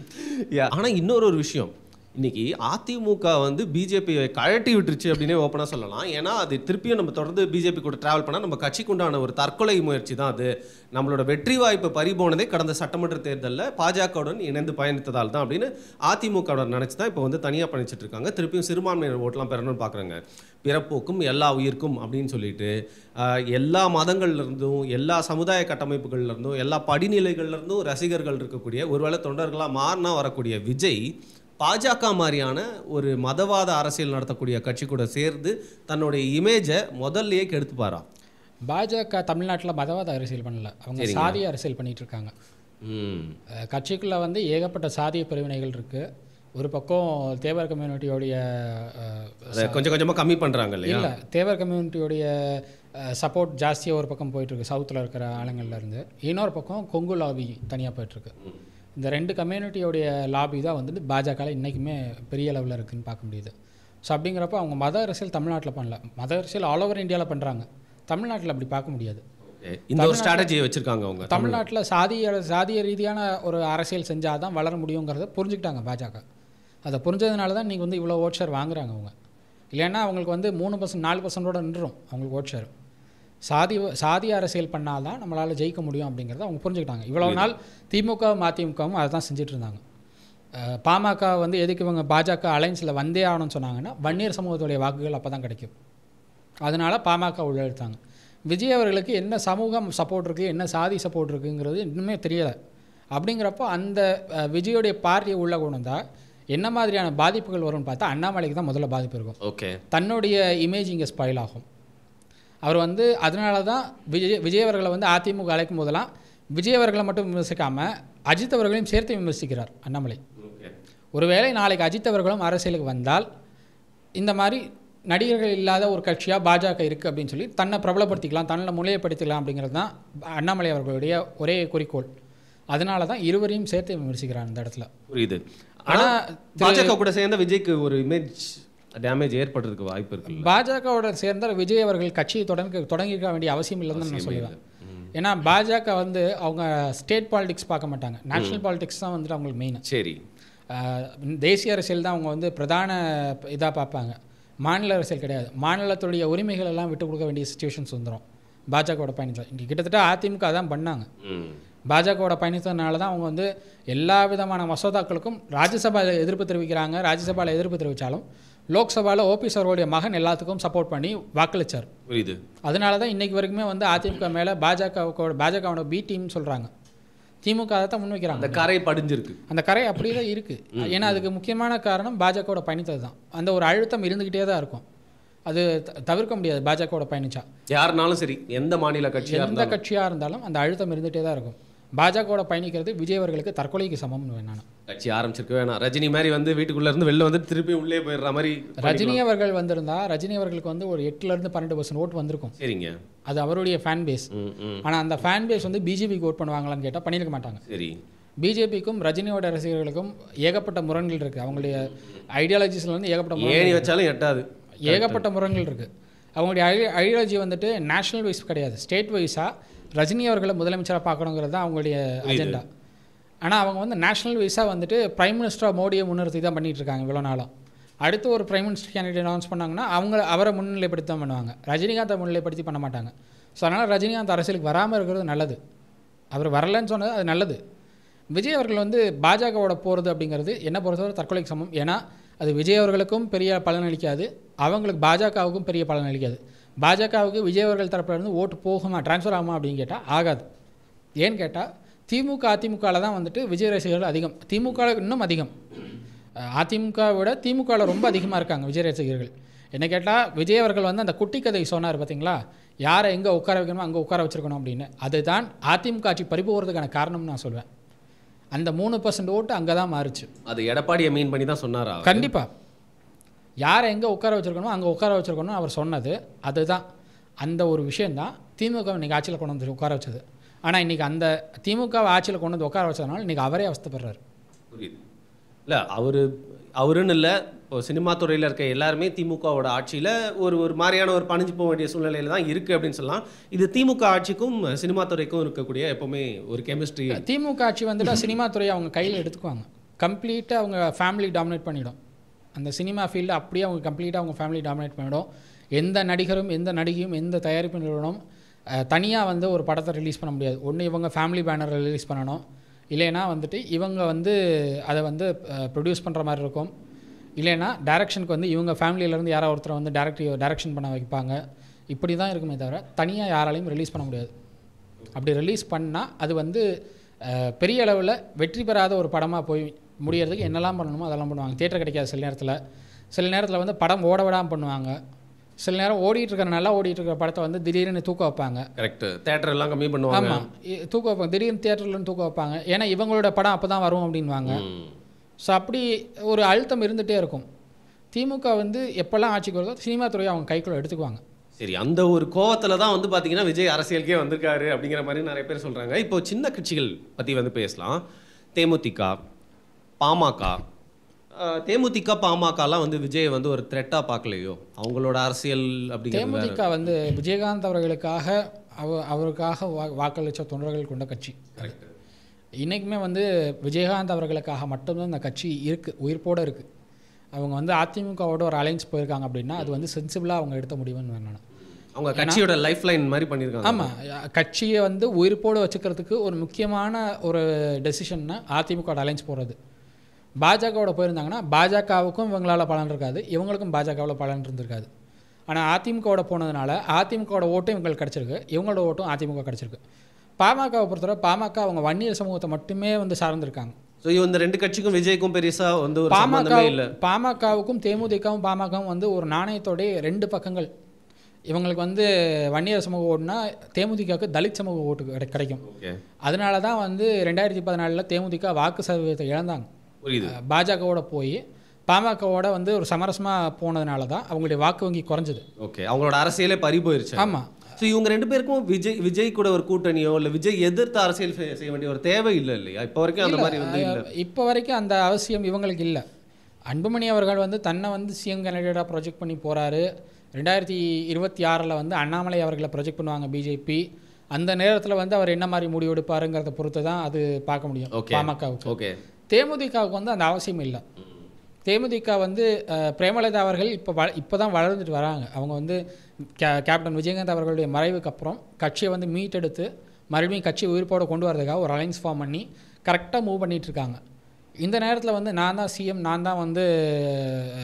A: ஆனால் இன்னொரு ஒரு விஷயம், இன்னைக்கு அதிமுக வந்து பிஜேபியை கழட்டி விட்டுருச்சு அப்படின்னே ஓப்பனாக சொல்லலாம். ஏன்னா அது திருப்பியும் நம்ம தொடர்ந்து பிஜேபி கூட ட்ராவல் பண்ணால் நம்ம கட்சிக்கு உண்டான ஒரு தற்கொலை முயற்சி தான் அது. நம்மளோட வெற்றி வாய்ப்பு பறிபோனதே கடந்த சட்டமன்ற தேர்தலில் பாஜகவுடன் இணைந்து பயணித்ததால் தான் அப்படின்னு அதிமுகவுடன் நினச்சி தான் இப்போ வந்து தனியாக பண்ணிச்சிட்டு இருக்காங்க. திருப்பியும் சிறுபான்மையினர் ஓட்டெலாம் பெறணும்னு பார்க்குறாங்க. பிறப்போக்கும் எல்லா உயிர்க்கும் அப்படின்னு சொல்லிட்டு எல்லா மதங்கள்லேருந்தும் எல்லா சமுதாய கட்டமைப்புகள்லேருந்தும் எல்லா படிநிலைகள்லேருந்தும் ரசிகர்கள் இருக்கக்கூடிய, ஒருவேளை தொண்டர்களாக மாறினா வரக்கூடிய விஜய் பாஜக மாதிரியான ஒரு மதவாத அரசியல் நடத்தக்கூடிய கட்சி கூட சேர்ந்து தன்னுடைய இமேஜை முதல்லையே கெடுத்துப்பாரா?
B: பாஜக தமிழ்நாட்டில் மதவாத அரசியல் பண்ணல, அவங்க சாதிய அரசியல் பண்ணிட்டு இருக்காங்க. கட்சிக்குள்ளே வந்து ஏகப்பட்ட சாதிய பிரிவினைகள் இருக்குது. ஒரு பக்கம் தேவர் கம்யூனிட்டியோடைய
A: கொஞ்சம் கொஞ்சமாக கம்மி பண்ணுறாங்க இல்லையா?
B: இல்லை, தேவர் கம்யூனிட்டியோடைய சப்போர்ட் ஜாஸ்தியாக ஒரு பக்கம் போயிட்டுருக்கு சவுத்தில் இருக்கிற ஆளுங்கள்லேருந்து. இன்னொரு பக்கம் கொங்கு லாபி தனியாக போயிட்டுருக்கு. இந்த ரெண்டு கம்யூனிட்டியோடைய லாபி தான் வந்துட்டு பாஜகவில் இன்றைக்குமே பெரிய லெவலில் இருக்குதுன்னு பார்க்க முடியுது. ஸோ அப்படிங்கிறப்ப அவங்க மத அரசியல் தமிழ்நாட்டில் பண்ணல, மத அரசியல் ஆல் ஓவர் இந்தியாவில் பண்ணுறாங்க. தமிழ்நாட்டில் அப்படி பார்க்க முடியாது.
A: இந்த ஒரு ஸ்ட்ராட்டஜியை வச்சுருக்காங்க அவங்க.
B: தமிழ்நாட்டில் சாதிய சாதிய ரீதியான ஒரு அரசியல் செஞ்சால் தான் வளர முடியுங்கிறத புரிஞ்சுக்கிட்டாங்க பாஜக. அதை புரிஞ்சதுனால தான் நீங்கள் வந்து இவ்வளோ ஓட் ஷேர் வாங்குறாங்க அவங்க. இல்லைன்னா அவங்களுக்கு வந்து மூணு பர்சன்ட் நாலு பர்சன்டோட நின்றுடும் அவங்களுக்கு ஓட் ஷேர். சாதி சாதி அரசியல் பண்ணால் தான் நம்மளால் ஜெயிக்க முடியும் அப்படிங்கிறத அவங்க புரிஞ்சுக்கிட்டாங்க. இவ்வளோ நாள் திமுகவும் அதிமுகவும் அதை தான் செஞ்சுட்டு இருந்தாங்க. பாமக வந்து எதுக்கு இவங்க பாஜக அலைன்ஸில் வந்தே ஆகணும்னு சொன்னாங்கன்னா வன்னியர் சமூகத்துடைய வாக்குகள் அப்போ தான் கிடைக்கும். அதனால் பாமக உள்ள எடுத்தாங்க. விஜய் அவர்களுக்கு என்ன சமூகம் சப்போர்ட் இருக்குது, என்ன சாதி சப்போர்ட் இருக்குங்கிறது இன்னுமே தெரியலை. அப்படிங்கிறப்போ அந்த விஜயோடைய பார்ட்டியை உள்ள கொண்டு வந்தால் என்ன மாதிரியான பாதிப்புகள் வரும்னு பார்த்தா அண்ணாமலைக்கு தான் முதல்ல பாதிப்பு இருக்கும்.
A: ஓகே,
B: தன்னுடைய இமேஜ் இங்கே ஸ்பாயில் ஆகும். அவர் வந்து அதனால தான் விஜய் விஜய் அவர்களை வந்து அதிமுக அழைக்கும் போதெல்லாம் விஜய் அவர்களை மட்டும் விமர்சிக்காமல் அஜித் அவர்களையும் சேர்த்து விமர்சிக்கிறார் அண்ணாமலை. ஒருவேளை நாளைக்கு அஜித் அவர்களும் அரசியலுக்கு வந்தால் இந்த மாதிரி நடிகர்கள் இல்லாத ஒரு கட்சியாக பாஜக இருக்குது அப்படின்னு சொல்லி தன்னை பிரபலப்படுத்திக்கலாம், தன்னை முறையப்படுத்திக்கலாம் அப்படிங்கிறது தான் அண்ணாமலை அவர்களுடைய ஒரே குறிக்கோள். அதனால தான் இருவரையும் சேர்த்து விமர்சிக்கிறார் அந்த இடத்துல.
A: புரியுது. ஆனால் பாஜக கூட சேர்ந்த விஜய்க்கு ஒரு இமேஜ் டேமேஜ் ஏற்படுறதுக்கு வாய்ப்பு இருக்கு.
B: பாஜகவோட சேர்ந்தால் விஜய் அவர்கள் கட்சியை தொடங்கி தொடங்கிக்க வேண்டிய அவசியம் இல்லைன்னு நான் சொல்லுவேன். ஏன்னா பாஜக வந்து அவங்க ஸ்டேட் பாலிடிக்ஸ் பார்க்க மாட்டாங்க, நேஷனல் பாலிடிக்ஸ் தான் வந்துட்டு அவங்களுக்கு மெயின்.
A: சரி,
B: தேசிய அரசியல் தான் அவங்க வந்து பிரதான இதாக பார்ப்பாங்க, மாநில அரசியல் கிடையாது. மாநிலத்துடைய உரிமைகள் எல்லாம் விட்டு கொடுக்க வேண்டிய சுச்சுவேஷன்ஸ் வந்துடும் பாஜகவோட பயணித்தல். இங்கே கிட்டத்தட்ட அதிமுக தான் பண்ணாங்க. பாஜகவோட பயணித்ததுனால தான் அவங்க வந்து எல்லா விதமான மசோதாக்களுக்கும் ராஜ்யசபாவில் எதிர்ப்பு தெரிவிக்கிறாங்க. ராஜ்யசபாவில் எதிர்ப்பு தெரிவித்தாலும் லோக்சபாவில் ஓபிஎஸ் அவர்களுடைய மகன் எல்லாத்துக்கும் சப்போர்ட் பண்ணி வாக்களிச்சார்.
A: புரியுது.
B: அதனால தான் இன்றைக்கு வரைக்குமே வந்து அதிமுக மேலே பாஜகவோட பாஜகவோட பி டீம்னு சொல்கிறாங்க. திமுக அதை தான் முன்வைக்கிறாங்க.
A: அந்த கரை படிஞ்சிருக்கு.
B: அந்த கரை அப்படியே தான் இருக்குது. ஏன்னா அதுக்கு முக்கியமான காரணம் பாஜகவோட பயணித்தது தான். அந்த ஒரு அழுத்தம் இருந்துக்கிட்டே தான் இருக்கும். அது தவிர்க்க முடியாது. பாஜகவோட பயணிச்சா
A: யாருனாலும் சரி, எந்த மாநில கட்சியாக
B: எந்த கட்சியாக இருந்தாலும் அந்த அழுத்தம் இருந்துகிட்டே தான் இருக்கும். பாஜகவோட பயணிக்கிறது விஜய் அவர்களுக்கு தற்கொலைக்கு சமம்னு வேணாம்.
A: கட்சி ஆரம்பிச்சிருக்க வேணாம். ரஜினி மாதிரி வந்து வீட்டுக்குள்ளே இருந்து வெளில வந்து திருப்பி உள்ளே போயிடுற மாதிரி.
B: ரஜினி அவர்கள் வந்திருந்தா ரஜினி அவர்களுக்கு வந்து ஒரு எட்டுலேருந்து பன்னெண்டு பர்சன்ட் ஓட்டு வந்திருக்கும்.
A: சரிங்க.
B: அது அவருடைய ஃபேன் பேஸ். ஆனால் அந்த ஃபேன் பேஸ் வந்து பிஜேபிக்கு ஓட் பண்ணுவாங்களான்னு கேட்டால் பண்ணியிருக்க மாட்டாங்க.
A: சரி.
B: பிஜேபிக்கும் ரஜினியோட ரசிகர்களுக்கும் ஏகப்பட்ட முரண்கள் இருக்குது. அவங்களுடைய ஐடியாலஜிஸில் வந்து ஏகப்பட்ட
A: ஏணி வச்சாலும் எட்டாது.
B: ஏகப்பட்ட முரண்கள் இருக்குது. அவங்களுடைய ஐ ஐடியாலஜி வந்துட்டு நேஷனல் வைஸ் கிடையாது, ஸ்டேட் வைஸாக ரஜினி அவர்களை முதலமைச்சராக பார்க்கணுங்கிறது தான் அவங்களுடைய அஜெண்டா. ஆனால் அவங்க வந்து நேஷனல் வைஸாக வந்துட்டு பிரைம் மினிஸ்டராக மோடியை முன்னிறுத்தி தான் பண்ணிகிட்டு இருக்காங்க இவ்வளோ நாளும். அடுத்து ஒரு பிரைம் மினிஸ்டர் கேண்டிடேட் அனௌன்ஸ் பண்ணாங்கன்னா அவங்க அவரை முன்னிலைப்படுத்தி தான் பண்ணுவாங்க, ரஜினிகாந்தை முன்னிலைப்படுத்தி பண்ண மாட்டாங்க. ஸோ அதனால் ரஜினிகாந்த் அரசியலுக்கு வராமல் இருக்கிறது நல்லது. அவர் வரலன்னு சொன்னது அது நல்லது. விஜய் அவர்கள் வந்து பாஜகவோட போகிறது அப்படிங்கிறது என்ன பொறுத்தவரை தற்கொலைக்கு சமம். ஏன்னா அது விஜய் அவர்களுக்கும் பெரிய பலன் அளிக்காது, அவங்களுக்கு பாஜகவுக்கும் பெரிய பலன் அளிக்காது. பாஜகவுக்கு விஜய் அவர்கள் தரப்பிலிருந்து ஓட்டு போகுமா, ட்ரான்ஸ்ஃபர் ஆகுமா அப்படின்னு கேட்டால் ஆகாது. ஏன்னு கேட்டால் திமுக அதிமுகவில் தான் வந்துட்டு விஜய் ரசிகர்கள் அதிகம், திமுக இன்னும் அதிகம். அதிமுகவை விட திமுகவில் ரொம்ப அதிகமாக இருக்காங்க விஜய் ரசிகர்கள். என்ன கேட்டால் விஜய் அவர்கள் வந்து அந்த குட்டி கதை சொன்னார் பார்த்தீங்களா, யாரை எங்கே உட்கார வைக்கணுமோ அங்கே உட்கார வச்சுருக்கணும் அப்படின்னு. அதுதான் அதிமுக ஆட்சி பறி போகிறதுக்கான காரணம்னு நான் சொல்வேன். அந்த மூணு பர்சன்ட் ஓட்டு அங்கே தான் மாறுச்சு.
A: அது எடப்பாடியை மீன் பண்ணி தான் சொன்னாரா?
B: கண்டிப்பாக. யாரை எங்கே உட்கார வச்சுருக்கணும் அங்கே உட்கார வச்சுருக்கணும் அவர் சொன்னது அதுதான். அந்த ஒரு விஷயந்தான் திமுக இன்றைக்கி ஆட்சியில் கொண்டு வந்து உட்கார வச்சது. ஆனால் இன்றைக்கி அந்த திமுகவை ஆட்சியில் கொண்டு வந்து உட்கார வச்சதுனால இன்றைக்கி அவரே அவஸ்தைப்படுறாரு.
A: புரியுது. இல்லை அவர் அவருன்னு இல்லை, இப்போ சினிமா துறையில் இருக்க எல்லாருமே திமுகவோட ஆட்சியில் ஒரு ஒரு மாதிரியான ஒரு பணிஞ்சு போக வேண்டிய சூழ்நிலையில் தான் இருக்குது அப்படின்னு சொல்லலாம். இது திமுக ஆட்சிக்கும் சினிமா துறைக்கும் இருக்கக்கூடிய எப்போவுமே ஒரு கெமிஸ்ட்ரி.
B: திமுக ஆட்சி வந்துட்டு சினிமா துறையை அவங்க கையில் எடுத்துக்குவாங்க, கம்ப்ளீட்டாக அவங்க ஃபேமிலி டாமினேட் பண்ணிடும். அந்த சினிமா ஃபீல்டு அப்படியே அவங்க கம்ப்ளீட்டாக அவங்க ஃபேமிலி டாமினேட் பண்ணிடும். எந்த நடிகரும் எந்த நடிகையும் எந்த தயாரிப்பு நிறுவனம் தனியாக வந்து ஒரு படத்தை ரிலீஸ் பண்ண முடியாது. ஒன்று இவங்க ஃபேமிலி பேனர் ரிலீஸ் பண்ணணும், இல்லைன்னா வந்துட்டு இவங்க வந்து அதை வந்து ப்ரொடியூஸ் பண்ணுற மாதிரி இருக்கும், இல்லைன்னா டைரக்ஷனுக்கு வந்து இவங்க ஃபேமிலியிலேருந்து யாரோ ஒருத்தரை வந்து டேரக்டிவ் டைரக்ஷன் பண்ண வைப்பாங்க. இப்படி தான் இருக்குமே தவிர தனியாக யாராலையும் ரிலீஸ் பண்ண முடியாது. அப்படி ரிலீஸ் பண்ணால் அது வந்து பெரிய அளவில் வெற்றி பெறாத ஒரு படமாக போய் முடியறதுக்கு என்னெல்லாம் பண்ணணுமோ அதெல்லாம் பண்ணுவாங்க. தியேட்டர் கிடைக்காது சில நேரத்தில். சில நேரத்தில் வந்து படம் ஓட விடாமல் பண்ணுவாங்க. சில நேரம் ஓடிட்டு இருக்கிற நல்லா ஓடிட்டு இருக்கிற படத்தை வந்து திடீர்னு தூக்க வைப்பாங்க.
A: கரெக்ட். தேட்டர் எல்லாம் கம்மி பண்ணுவாங்க.
B: ஆமாம், தூக்க வைப்பாங்க. திடீர்னு தியேட்டர்லேருந்து தூக்க வைப்பாங்க. ஏன்னா இவங்களோட படம் அப்போ தான் வரும் அப்படின்வாங்க. ஸோ அப்படி ஒரு அழுத்தம் இருந்துகிட்டே இருக்கும். திமுக வந்து எப்போல்லாம் ஆட்சிக்கு வருதோ சினிமா துறையை அவங்க கைக்குள்ள எடுத்துக்குவாங்க.
A: சரி, அந்த ஒரு கோவத்தில் தான் வந்து பார்த்தீங்கன்னா விஜய் அரசியலுக்கே வந்திருக்காரு அப்படிங்கிற மாதிரி நிறைய பேர் சொல்கிறாங்க. இப்போ சின்ன கட்சிகள் பற்றி வந்து பேசலாம். தேமுதிக, பாமக. தேமுதிக பாமகலாம் வந்து விஜய் வந்து ஒரு த்ரெட்டாக பார்க்கலையோ அவங்களோட அரசியல் அப்படிங்கிற.
B: தேமுதிக வந்து விஜயகாந்த் அவர்களுக்காக அவ அவருக்காக வா வாக்களித்த தொண்டர்கள் கொண்ட கட்சி.
A: கரெக்ட்.
B: இன்றைக்குமே வந்து விஜயகாந்த் அவர்களுக்காக மட்டும்தான் இந்த கட்சி இருக்குது, உயிர்ப்போடு இருக்குது. அவங்க வந்து அதிமுகவோட ஒரு அலைன்ஸ் போயிருக்காங்க அப்படின்னா அது வந்து சென்சிபிளாக அவங்க எடுத்த முடிவுன்னு வேணும்.
A: அவங்க கட்சியோட லைஃப் லைன் மாதிரி பண்ணியிருக்காங்க.
B: ஆமாம், கட்சியை வந்து உயிர்ப்போடு வச்சுக்கிறதுக்கு ஒரு முக்கியமான ஒரு டெசிஷன்னா அதிமுகவோட அலைன்ஸ் போகிறது. பாஜகவோட போயிருந்தாங்கன்னா பாஜகவுக்கும் இவங்களால் பலன் இருக்காது, இவங்களுக்கும் பாஜகவில் பலன் இருந்திருக்காது. ஆனால் அதிமுகவோட போனதுனால அதிமுகவோட ஓட்டும் இவங்களுக்கு கிடச்சிருக்கு, இவங்களோட ஓட்டும் அதிமுக கிடச்சிருக்கு. பாமகவை பொறுத்தவரை பாமக அவங்க வன்னியர் சமூகத்தை மட்டுமே வந்து சார்ந்திருக்காங்க.
A: ஸோ இந்த ரெண்டு கட்சிக்கும் விஜய்க்கும் பெருசாக வந்து ஒரு
B: பாமக
A: இல்லை.
B: பாமகவுக்கும் தேமுதிகவும் பாமகவும் வந்து ஒரு நாணயத்தோடைய ரெண்டு பக்கங்கள். இவங்களுக்கு வந்து வன்னியர் சமூக ஓட்டுனா தேமுதிகவுக்கு தலித் சமூக ஓட்டு கிடை கிடைக்கும் அதனால தான் வந்து ரெண்டாயிரத்தி பதினாலில் தேமுதிக வாக்கு சதவீதத்தை இழந்தாங்க. பாஜகவோட போய் பாமகவோட வந்து ஒரு சமரசமாக போனதுனால தான் அவங்களுடைய வாக்கு வங்கி குறைஞ்சது.
A: ஓகே, அவங்களோட அரசியலே பறி போயிருச்சு.
B: ஆமாம்.
A: ஸோ இவங்க ரெண்டு பேருக்கும் விஜய் விஜய் கூட ஒரு கூட்டணியோ இல்லை விஜய் எதிர்த்து அரசியல் செய்ய வேண்டிய ஒரு தேவை இல்லை இல்லையா? இப்போ வரைக்கும் அந்த மாதிரி வந்து இல்லை.
B: இப்போ வரைக்கும் அந்த அவசியம் இவங்களுக்கு இல்லை. அன்புமணி அவர்கள் வந்து தன்னை வந்து சிஎம் கேண்டிடேட்டாக ப்ரொஜெக்ட் பண்ணி போகிறாரு. ரெண்டாயிரத்தி இருபத்தி ஆறில் வந்து அண்ணாமலை அவர்களை ப்ரொஜெக்ட் பண்ணுவாங்க பிஜேபி. அந்த நேரத்தில் வந்து அவர் என்ன மாதிரி முடிவு எடுப்பாருங்கிறத பொறுத்து தான் அது பார்க்க முடியும் பாமகவுக்கு.
A: ஓகே,
B: தேமுதிகவுக்கு வந்து அந்த அவசியம் இல்லை. தேமுதிக வந்து பிரேமலதா அவர்கள் இப்போ வ இப்போ தான் வளர்ந்துட்டு வராங்க. அவங்க வந்து கே கேப்டன் விஜயகாந்த் அவர்களுடைய மறைவுக்கு அப்புறம் கட்சியை வந்து மீட்டெடுத்து மறுபடியும் கட்சி உயிர்ப்போடு கொண்டு வரதுக்காக ஒரு அலைன்ஸ் ஃபார்ம் பண்ணி கரெக்டாக மூவ் பண்ணிகிட்ருக்காங்க. இந்த நேரத்தில் வந்து நான் தான் சிஎம், நான் தான் வந்து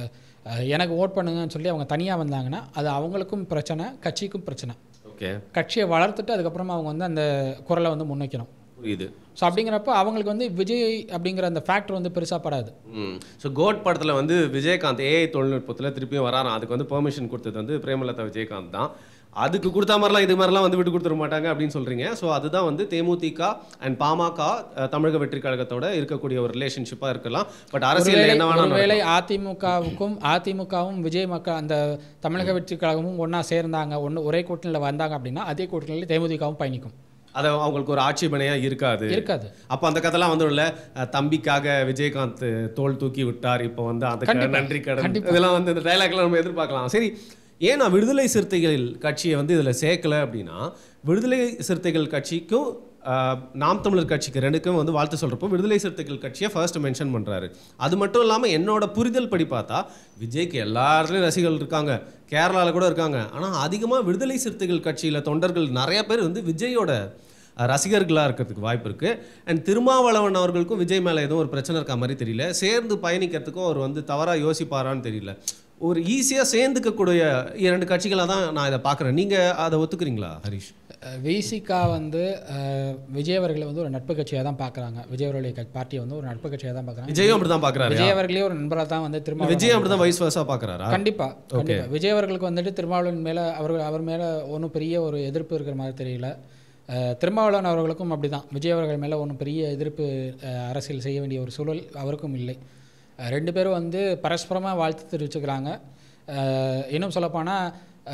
B: எனக்கு ஓட் பண்ணுங்கன்னு சொல்லி அவங்க தனியாக வந்தாங்கன்னா அது அவங்களுக்கும் பிரச்சனை, கட்சிக்கும் பிரச்சனை.
A: ஓகே,
B: கட்சியை வளர்த்துட்டு அதுக்கப்புறமா அவங்க வந்து அந்த குரலை வந்து முன்வைக்கணும்.
A: புரியுது.
B: ஸோ அப்படிங்கிறப்ப அவங்களுக்கு வந்து விஜய் அப்படிங்கிற அந்த ஃபேக்டர் வந்து பெருசாக படாது.
A: ம் ஸோ கோட் படத்தில் வந்து விஜயகாந்த் ஏஐ தொழில்நுட்பத்தில் திருப்பியும் வராராம். அதுக்கு வந்து பெர்மிஷன் கொடுத்தது வந்து பிரேமலதா விஜயகாந்த் தான். அதுக்கு கொடுத்த மாதிரிலாம் இது மாதிரிலாம் வந்து விட்டு கொடுத்துட மாட்டாங்க அப்படின்னு சொல்கிறீங்க. ஸோ அதுதான் வந்து தேமுதிக அண்ட் பாமக தமிழக வெற்றி கழகத்தோட இருக்கக்கூடிய ஒரு ரிலேஷன்ஷிப்பாக இருக்கலாம். பட் அரசியல் என்ன வேணாலும்
B: ஒருவேளை அதிமுகவுக்கும் அதிமுகவும் விஜய் மக்கள் அந்த தமிழக வெற்றி கழகமும் ஒன்றா சேர்ந்தாங்க, ஒன்று ஒரே கூட்டணியில் வந்தாங்க அப்படின்னா அதே கூட்டணியில் தேமுதிகவும் பயணிக்கும்.
A: அது அவங்களுக்கு ஒரு ஆட்சேபனையாக இருக்காது
B: இருக்காது.
A: அப்போ அந்த கதைலாம் வந்து இல்லை தம்பிக்காக விஜயகாந்த் தோல் தூக்கி விட்டார், இப்போ வந்து அதுக்கு நன்றி கடன், இதெல்லாம் வந்து இந்த டைலாக்லாம் நம்ம எதிர்பார்க்கலாம். சரி, ஏன் நான் விடுதலை சிறுத்தைகள் கட்சியை வந்து இதில் சேர்க்கலை அப்படின்னா, விடுதலை சிறுத்தைகள் கட்சிக்கும் நாம் தமிழர் கட்சிக்கு ரெண்டுக்கும் வந்து வாழ்த்து சொல்கிறப்போ விடுதலை சிறுத்தைகள் கட்சியை ஃபர்ஸ்ட் மென்ஷன் பண்ணுறாரு. அது மட்டும் இல்லாமல் என்னோட புரிதல் படி பார்த்தா விஜய்க்கு எல்லா இடத்துலையும் ரசிகர்கள் இருக்காங்க, கேரளாவில் கூட இருக்காங்க. ஆனால் அதிகமாக விடுதலை சிறுத்தைகள் கட்சியில் தொண்டர்கள் நிறைய பேர் வந்து விஜயோட ரசிகர்களாக இருக்கிறதுக்கு வாய்ப்பு இருக்குது. அண்ட் திருமாவளவன் அவர்களுக்கும் விஜய் மேலே எதுவும் ஒரு பிரச்சனை இருக்க மாதிரி தெரியல. சேர்ந்து பயணிக்கிறதுக்கும் அவர் வந்து தவறாக யோசிப்பாரான்னு தெரியல. ஒரு ஈஸியாக சேர்ந்துக்கக்கூடிய இரண்டு கட்சிகளாக தான் நான் இதை பார்க்குறேன். நீங்கள் அதை ஒத்துக்கிறீங்களா ஹரிஷ்?
B: விசிகா வந்து விஜய் அவர்களை வந்து ஒரு நட்பு கட்சியாக தான் பார்க்குறாங்க. விஜய் அவர்களுடைய பார்ட்டியை வந்து ஒரு நட்பு கட்சியாக தான் பார்க்குறாங்க.
A: விஜயும் அப்படி தான் பார்க்குறாரு.
B: விஜய் அவர்களே ஒரு நண்பராக தான் வந்து திரும்ப
A: விஜய் அப்படி தான் வைஸ் வர்ஸா பார்க்குறாரா?
B: கண்டிப்பாக கண்டிப்பாக. விஜய் அவர்களுக்கு வந்துட்டு திருமாவளவன் மேலே அவர் அவர் மேலே ஒன்றும் பெரிய ஒரு எதிர்ப்பு இருக்கிற மாதிரி தெரியல. திருமாவளவன் அவர்களுக்கும் அப்படி தான் விஜய் அவர்கள் மேலே ஒன்றும் பெரிய எதிர்ப்பு அரசியல் செய்ய வேண்டிய ஒரு சூழல் அவருக்கும் இல்லை. ரெண்டு பேரும் வந்து பரஸ்பரமாக வாழ்த்து தெரிவிச்சுக்கிறாங்க. இன்னும் சொல்லப்போனால்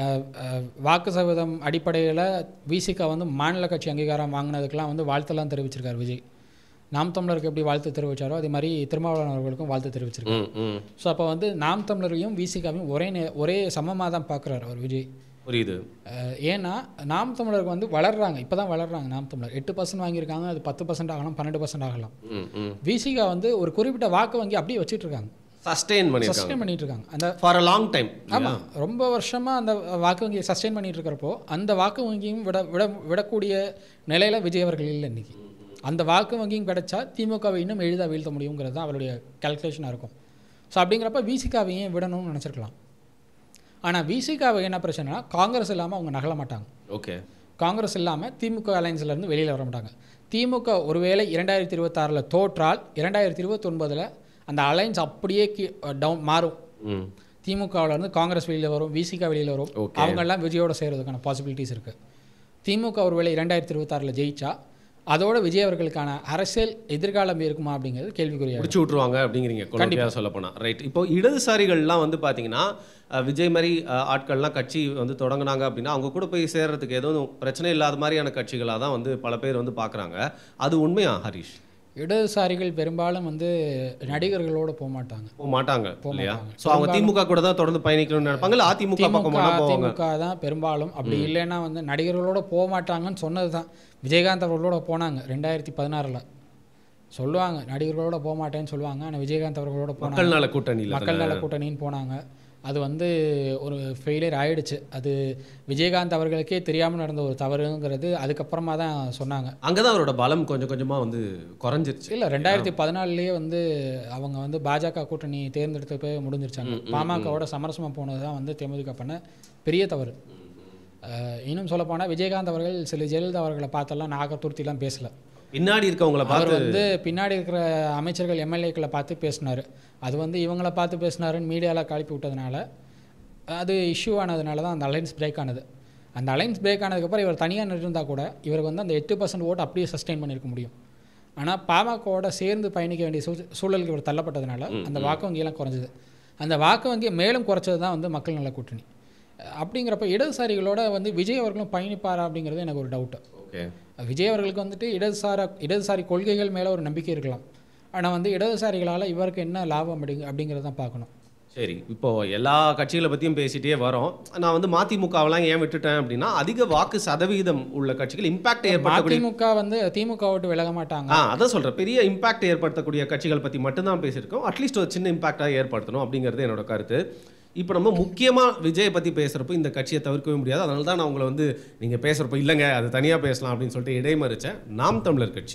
B: வாக்கு சதவீதம் அடிப்படையில் விசிகா வந்து மாநில கட்சி அங்கீகாரம் வாங்கினதுக்கெலாம் வந்து வாழ்த்தெல்லாம் தெரிவிச்சிருக்கார் விஜய். நாம் தமிழருக்கு எப்படி வாழ்த்து தெரிவித்தாரோ அதே மாதிரி திருமாவளவன் அவர்களுக்கும் வாழ்த்து தெரிவிச்சிருக்காரு. ஸோ அப்போ வந்து நாம் தமிழரையும் விசிகாவையும் ஒரே ஒரே சமமாக தான் பார்க்குறாரு அவர் விஜய்.
A: புரியுது.
B: ஏன்னா நாம் தமிழருக்கு வந்து வளர்றாங்க, இப்போ தான் வளர்றாங்க. நாம் தமிழர் எட்டு பர்சன்ட் வாங்கியிருக்காங்க, அது பத்து பர்சன்ட் ஆகலாம், பன்னெண்டு பர்சன்ட் ஆகலாம். விசிகா வந்து ஒரு குறிப்பிட்ட வாக்கு வங்கி அப்படியே வச்சுட்டு இருக்காங்க,
A: சஸ்டெயின் பண்ணி
B: சஸ்டெயின் பண்ணிட்டு இருக்காங்க அந்த
A: ஃபார் அ லாங் டைம்.
B: ஆமாம், ரொம்ப வருஷமாக அந்த வாக்கு வங்கியை சஸ்டெயின் பண்ணிட்டு இருக்கிறப்போ அந்த வாக்கு வங்கியும் விட விட விடக்கூடிய நிலையில் விஜய் அவர்கள் இல்லை இன்றைக்கி. அந்த வாக்கு வங்கியும் கிடைச்சா திமுகவை இன்னும் எளிதாக வீழ்த்த முடியுங்கிறது தான் அவருடைய கால்குலேஷனாக இருக்கும். ஸோ அப்படிங்கிறப்ப விசிகாவையும் விடணும்னு நினச்சிருக்கலாம். ஆனால் விசிகாவை என்ன பிரச்சனைனா காங்கிரஸ் இல்லாமல் அவங்க நகல மாட்டாங்க.
A: ஓகே,
B: காங்கிரஸ் இல்லாமல் திமுக அலைன்ஸ்லேருந்து வெளியில் வர மாட்டாங்க. திமுக ஒருவேளை இரண்டாயிரத்தி இருபத்தாறில் தோற்றால் இரண்டாயிரத்தி இருபத்தி ஒன்பதில் அந்த அலைன்ஸ் அப்படியே டவுன் மாறும். திமுகவிலேருந்து காங்கிரஸ் வெளியில் வரும், விசிகா வெளியில் வரும், அவங்கெல்லாம் விஜயோட சேர்றதுக்கான பாசிபிலிட்டிஸ் இருக்குது. திமுக ஒருவேளை இரண்டாயிரத்தி இருபத்தாறில் ஜெயிச்சா அதோட விஜய் அவர்களுக்கான அரசியல் எதிர்காலம் இருக்குமா அப்படிங்கிறது கேள்விக்குறியாக
A: முடிச்சு விட்ருவாங்க அப்படிங்கிறீங்க கண்டிப்பாக சொல்ல போனால். ரைட், இப்போ இடதுசாரிகள்லாம் வந்து பார்த்தீங்கன்னா விஜய் மாதிரி ஆட்கள்லாம் கட்சி வந்து தொடங்கினாங்க அப்படின்னா அவங்க கூட போய் சேர்றதுக்கு எதுவும் பிரச்சனை இல்லாத மாதிரியான கட்சிகளாக தான் வந்து பல பேர் வந்து பார்க்குறாங்க. அது உண்மையா ஹரிஷ்?
B: இடதுசாரிகள் பெரும்பாலும் வந்து நடிகர்களோட போக மாட்டாங்க
A: போக மாட்டாங்க இல்லையா? ஸோ அவங்க திமுக கூட தான் தொடர்ந்து பயணிக்கணும்னு நினைப்பாங்க, இல்லை அதிமுக பக்கம்
B: திமுக தான் பெரும்பாலும். அப்படி இல்லைன்னா வந்து நடிகர்களோட போக மாட்டாங்கன்னு சொன்னது தான். விஜயகாந்த் அவர்களோட போனாங்க ரெண்டாயிரத்தி பதினாறில் சொல்லுவாங்க, நடிகர்களோட போக மாட்டேன்னு சொல்லுவாங்க. ஆனால் விஜயகாந்த் அவர்களோட போனாங்க,
A: மக்கள் நல கூட்டணி
B: மக்கள் நல கூட்டணின்னு போனாங்க. அது வந்து ஒரு ஃபெயிலியர் ஆகிடுச்சு. அது விஜயகாந்த் அவர்களுக்கே தெரியாமல் நடந்த ஒரு தவறுங்கிறது அதுக்கப்புறமா தான் சொன்னாங்க.
A: அங்கே தான் அவரோட பலம் கொஞ்சம் கொஞ்சமாக வந்து குறைஞ்சிருச்சு.
B: இல்லை, ரெண்டாயிரத்தி பதினாலுலேயே வந்து அவங்க வந்து பாஜக கூட்டணி தேர்ந்தெடுத்து போய் முடிஞ்சிருச்சாங்க. பாமகவோட சமரசமாக போனது தான் வந்து தேமுதிக பண்ண பெரிய தவறு. இன்னும் சொல்லப்போனால் விஜயகாந்த் அவர்கள் சில ஜெயலலிதா அவர்களை பார்த்தெல்லாம் நாகத்துர்த்திலாம் பேசலை.
A: பின்னாடி இருக்கவங்களை பார்த்து
B: வந்து பின்னாடி இருக்கிற அமைச்சர்கள் எம்எல்ஏக்களை பார்த்து பேசினார். அது வந்து இவங்களை பார்த்து பேசினாருன்னு மீடியாவில் கலப்பி விட்டதுனால அது இஷ்யூ ஆனதுனால தான் அந்த அலைன்ஸ் பிரேக் ஆனது. அந்த அலைன்ஸ் பிரேக் ஆனதுக்கப்புறம் இவர் தனியாக இருந்தால் கூட இவருக்கு வந்து அந்த எட்டு பர்சன்ட் ஓட்டு அப்படியே சஸ்டெயின் பண்ணியிருக்க முடியும். ஆனால் பாமகவோட சேர்ந்து பயணிக்க வேண்டிய சூ சூழலுக்கு இவர் தள்ளப்பட்டதுனால அந்த வாக்கு வங்கியெல்லாம் குறைஞ்சிது. அந்த வாக்கு வங்கியை மேலும் குறைச்சது தான் வந்து மக்கள் நல கூட்டணி. அப்படிங்கிறப்ப இடதுசாரிகளோட வந்து விஜய் அவர்களும் பயணிப்பாரா அப்படிங்கிறது எனக்கு ஒரு டவுட்டு.
A: ஓகே,
B: விஜய் அவர்களுக்கு வந்துட்டு இடதுசார இடதுசாரி கொள்கைகள் மேலே ஒரு நம்பிக்கை இருக்கலாம். ஆனால் வந்து இடதுசாரிகளால் இவருக்கு என்ன லாபம் அப்படிங்க அப்படிங்கிறத தான் பார்க்கணும்.
A: சரி, இப்போது எல்லா கட்சிகளை பற்றியும் பேசிகிட்டே வரோம். நான் வந்து மதிமுகவெல்லாம் ஏன் விட்டுட்டேன் அப்படின்னா அதிக வாக்கு சதவீதம் உள்ள கட்சிகள் இம்பாக்ட் ஏற்படுத்தக்கூடிய
B: திமுக வந்து திமுக விட்டு விலக மாட்டாங்க.
A: ஆ அதான் சொல்கிறேன், பெரிய இம்பாக்ட் ஏற்படுத்தக்கூடிய கட்சிகள் பற்றி மட்டும்தான் பேசியிருக்கோம். அட்லீஸ்ட் ஒரு சின்ன இம்பாக்டாக ஏற்படுத்தணும் அப்படிங்கிறது என்னோட கருத்து. இப்போ நம்ம முக்கியமாக விஜயை பற்றி பேசுகிறப்போ இந்த கட்சியை தவிர்க்கவே முடியாது. அதனால தான் நான் உங்களை வந்து நீங்கள் பேசுகிறப்போ இல்லைங்க அது தனியாக பேசலாம் அப்படின்னு சொல்லிட்டு இடைமறிச்சேன். நாம் தமிழர் கட்சி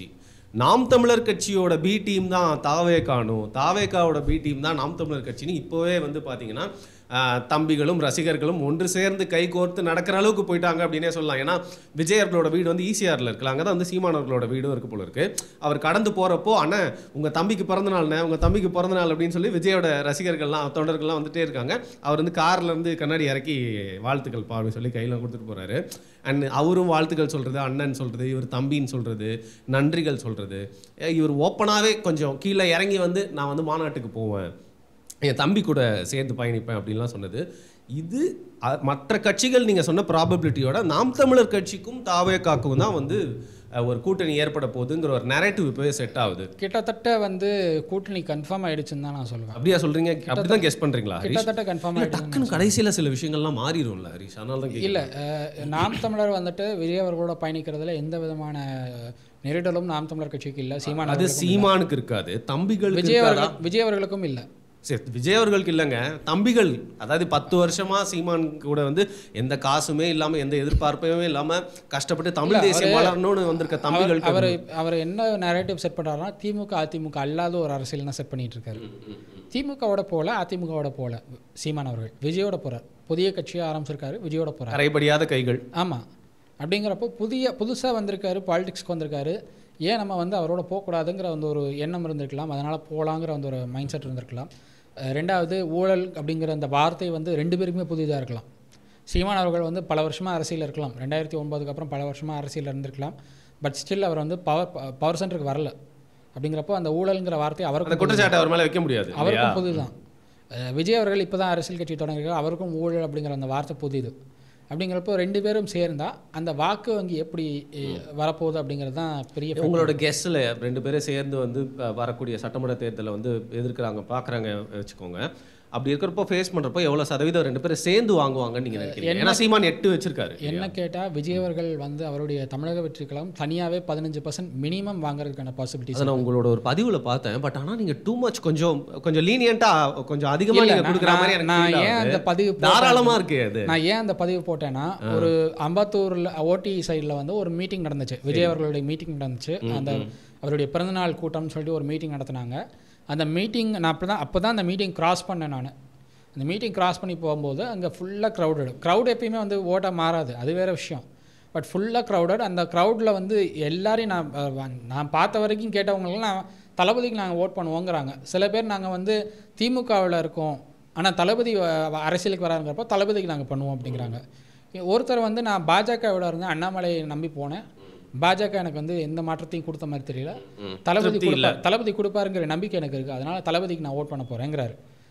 A: நாம் தமிழர் கட்சியோட பி டீம் தான் தாவே காணும், தாவேக்காவோட பி டீம் தான் நாம் தமிழர் கட்சின்னு இப்போவே வந்து பார்த்தீங்கன்னா தம்பிகளும் ரசிகர்களும் ஒன்று சேர்ந்து கை கோர்த்து நடக்கிற அளவுக்கு போயிட்டாங்க அப்படின்னே சொல்லலாம். ஏன்னா விஜய் அவர்களோட வீடு வந்து ஈசிஆரில் இருக்கலாம், அங்கே தான் வந்து சீமானவர்களோட வீடும் இருக்கு போல இருக்கு. அவர் கடந்து போகிறப்போ அண்ணன் உங்கள் தம்பிக்கு பிறந்த நாள்ண்ணே, உங்கள் தம்பிக்கு பிறந்த நாள் அப்படின்னு சொல்லி விஜயோட ரசிகர்கள்லாம் தொண்டர்கள்லாம் வந்துட்டே இருக்காங்க. அவர் வந்து காரில் இருந்து கண்ணாடி இறக்கி வாழ்த்துக்கள் பாருன்னு சொல்லி கையில் கொடுத்துட்டு போகிறாரு. அண்ட் அவரும் வாழ்த்துக்கள் சொல்கிறது, அண்ணன் சொல்கிறது, இவர் தம்பின்னு சொல்கிறது, நன்றிகள் சொல்கிறது. இவர் ஓப்பனாகவே கொஞ்சம் கீழே இறங்கி வந்து நான் வந்து மாநாட்டுக்கு போவேன், என் தம்பி கூட சேர்ந்து பயணிப்பேன் அப்படின்லாம் சொன்னது. இது மற்ற கட்சிகள் நீங்கள் சொன்ன ப்ராபபிலிட்டியோட நாம் தமிழர் கட்சிக்கும் தாவேக்காக்கும் தான் வந்து ஒரு கூட்டணி ஏற்பட போகுதுங்கிற ஒரு நரேட்டிவ் இப்போவே செட் ஆகுது.
B: கிட்டத்தட்ட வந்து கூட்டணி கன்ஃபார்ம் ஆயிடுச்சுன்னு தான் நான் சொல்லுவேன்.
A: அப்படியா சொல்கிறீங்க? அப்படி தான் கெஸ் பண்ணுறீங்களா?
B: கிட்டத்தட்ட கன்ஃபார்ம் ஆகிடுச்சு.
A: டக்குன்னு கடைசியில் சில விஷயங்கள்லாம் மாறிடும்ல ஹரிஷ், அதனால தான்
B: இல்லை. நாம் தமிழர் வந்துட்டு விஜய் அவர்களோட பயணிக்கிறதுல எந்த விதமான நெருடலும் நாம் தமிழர் கட்சிக்கு இல்லை. சீமான்
A: அது சீமானுக்கு இருக்காது, தம்பிகள்
B: விஜய் அவர்கள் விஜய் அவர்களுக்கும் இல்லை.
A: சரி, விஜய் அவர்களுக்கு இல்லைங்க, தம்பிகள். அதாவது பத்து வருஷமா சீமான் கூட வந்து எந்த காசுமே இல்லாமல் எந்த எதிர்பார்ப்புமே இல்லாமல் கஷ்டப்பட்டு தமிழ் தேசியம் வளரணும்னு வந்திருக்க தம்பிகள்.
B: அவர் அவர் என்ன நரேட்டிவ் செட் பண்ணுறாருன்னா திமுக அதிமுக அல்லாத ஒரு அரசியல் தான் செட் பண்ணிட்டு இருக்காரு. திமுகவோட போல அதிமுகவோட போல சீமான் அவர்கள் விஜயோட போகிறார். புதிய கட்சியை ஆரம்பிச்சிருக்காரு, விஜயோட போகிறார்.
A: கரைபடியாத கைகள்.
B: ஆமாம். அப்படிங்கிறப்போ புதிய புதுசாக வந்திருக்காரு, பாலிடிக்ஸ்க்கு வந்திருக்காரு. ஏன் நம்ம வந்து அவரோட போகக்கூடாதுங்கிற அந்த ஒரு எண்ணம் இருந்திருக்கலாம், அதனால் போகலாங்கிற அந்த ஒரு மைண்ட் செட் இருந்திருக்கலாம். ரெண்டாவது ஊழல் அப்படிங்கிற அந்த வார்த்தை வந்து ரெண்டு பேருக்குமே புதிதாக இருக்கலாம். சீமான் அவர்கள் வந்து பல வருஷமாக அரசியல் இருக்கலாம், ரெண்டாயிரத்தி ஒன்பதுக்கு அப்புறம் பல வருஷமாக அரசியல் இருந்திருக்கலாம். பட் ஸ்டில் அவர் வந்து பவர் பவர் சென்டருக்கு வரல. அப்படிங்கிறப்போ அந்த ஊழல்ங்கிற வார்த்தை அவருக்கு
A: குற்றச்சாட்டு அவர் மேலே வைக்க முடியாது,
B: அவருக்கும் புது தான். விஜய் அவர்கள் இப்போ தான் அரசியல் கட்சி தொடங்குகிறார், அவருக்கும் ஊழல் அப்படிங்கிற அந்த வார்த்தை புதிது. அப்படிங்கிறப்போ ரெண்டு பேரும் சேர்ந்தால் அந்த வாக்கு வங்கி எப்படி வரப்போகுது அப்படிங்கிறது தான் பெரிய.
A: உங்களோட கெஸ்ட்டில் ரெண்டு பேரும் சேர்ந்து வந்து வரக்கூடிய சட்டமன்ற தேர்தலை வந்து எதிர்க்கிறாங்க பார்க்குறாங்க வச்சுக்கோங்க. அப்படி இருக்கிறப்போ ஃபேஸ் பண்ணுறப்போ எவ்வளோ சதவீதம் ரெண்டு பேரும் சேர்ந்து வாங்குவாங்கன்னு நீங்கள் நினைக்கிறீங்க? ஏன்னா சீமான் எட்டு வச்சிருக்காரு.
B: என்ன கேட்டால் விஜய் அவர்கள் வந்து அவருடைய தமிழக வெற்றிக்கெல்லாம் தனியாகவே பதினஞ்சு பர்சன்ட் மினிமம் வாங்குறதுக்கான பாசிபிலிட்டிஸ் நான்
A: உங்களோட ஒரு பதிவில் பார்த்தேன். பட் ஆனால் நீங்கள் டூ மச் கொஞ்சம் கொஞ்சம் லீனியண்ட்டாக கொஞ்சம் அதிகமாக நீங்கள் கொடுக்குற மாதிரி
B: நான் ஏன் அந்த பதிவு
A: தாராளமாக இருக்கு. அது நான்
B: ஏன் அந்த பதிவு போட்டேன்னா, ஒரு அம்பத்தூரில் ஓடி சைடில் வந்து ஒரு மீட்டிங் நடந்துச்சு, விஜய் அவர்களுடைய மீட்டிங் நடந்துச்சு. அந்த அவருடைய பிறந்தநாள் கூட்டம்னு சொல்லிட்டு ஒரு மீட்டிங் நடத்தினாங்க. அந்த மீட்டிங் நான் அப்போ தான் அப்போ தான் அந்த மீட்டிங் கிராஸ் பண்ணேன். நான் அந்த மீட்டிங் கிராஸ் பண்ணி போகும்போது அங்கே ஃபுல்லாக க்ரௌடட். க்ரௌட் எப்பயுமே வந்து ஓட்டாக மாறாது, அது வேறு விஷயம். பட் ஃபுல்லாக க்ரௌடட். அந்த க்ரௌடில் வந்து எல்லாரையும் நான் நான் பார்த்த வரைக்கும் கேட்டவங்களும் நான் தளபதிக்கு நாங்கள் ஓட் பண்ணுவோங்கிறாங்க. சில பேர் நாங்கள் வந்து திமுகவில் இருக்கோம், ஆனால் தளபதி அரசியலுக்கு வராங்கிறப்போ தளபதிக்கு நாங்கள் பண்ணுவோம் அப்படிங்கிறாங்க. ஒருத்தர் வந்து நான் பாஜகவோட இருந்தேன், அண்ணாமலையை நம்பி போனேன், பாஜக எனக்கு வந்து எந்த மாற்றத்தையும் கொடுத்த மாதிரி தெரியல, தளபதி கொடுப்பார் தளபதி கொடுப்பாருங்கிற நம்பிக்கை எனக்கு இருக்குது, அதனால் தளபதிக்கு நான் ஓட் பண்ண போகிறேங்கிறாரு.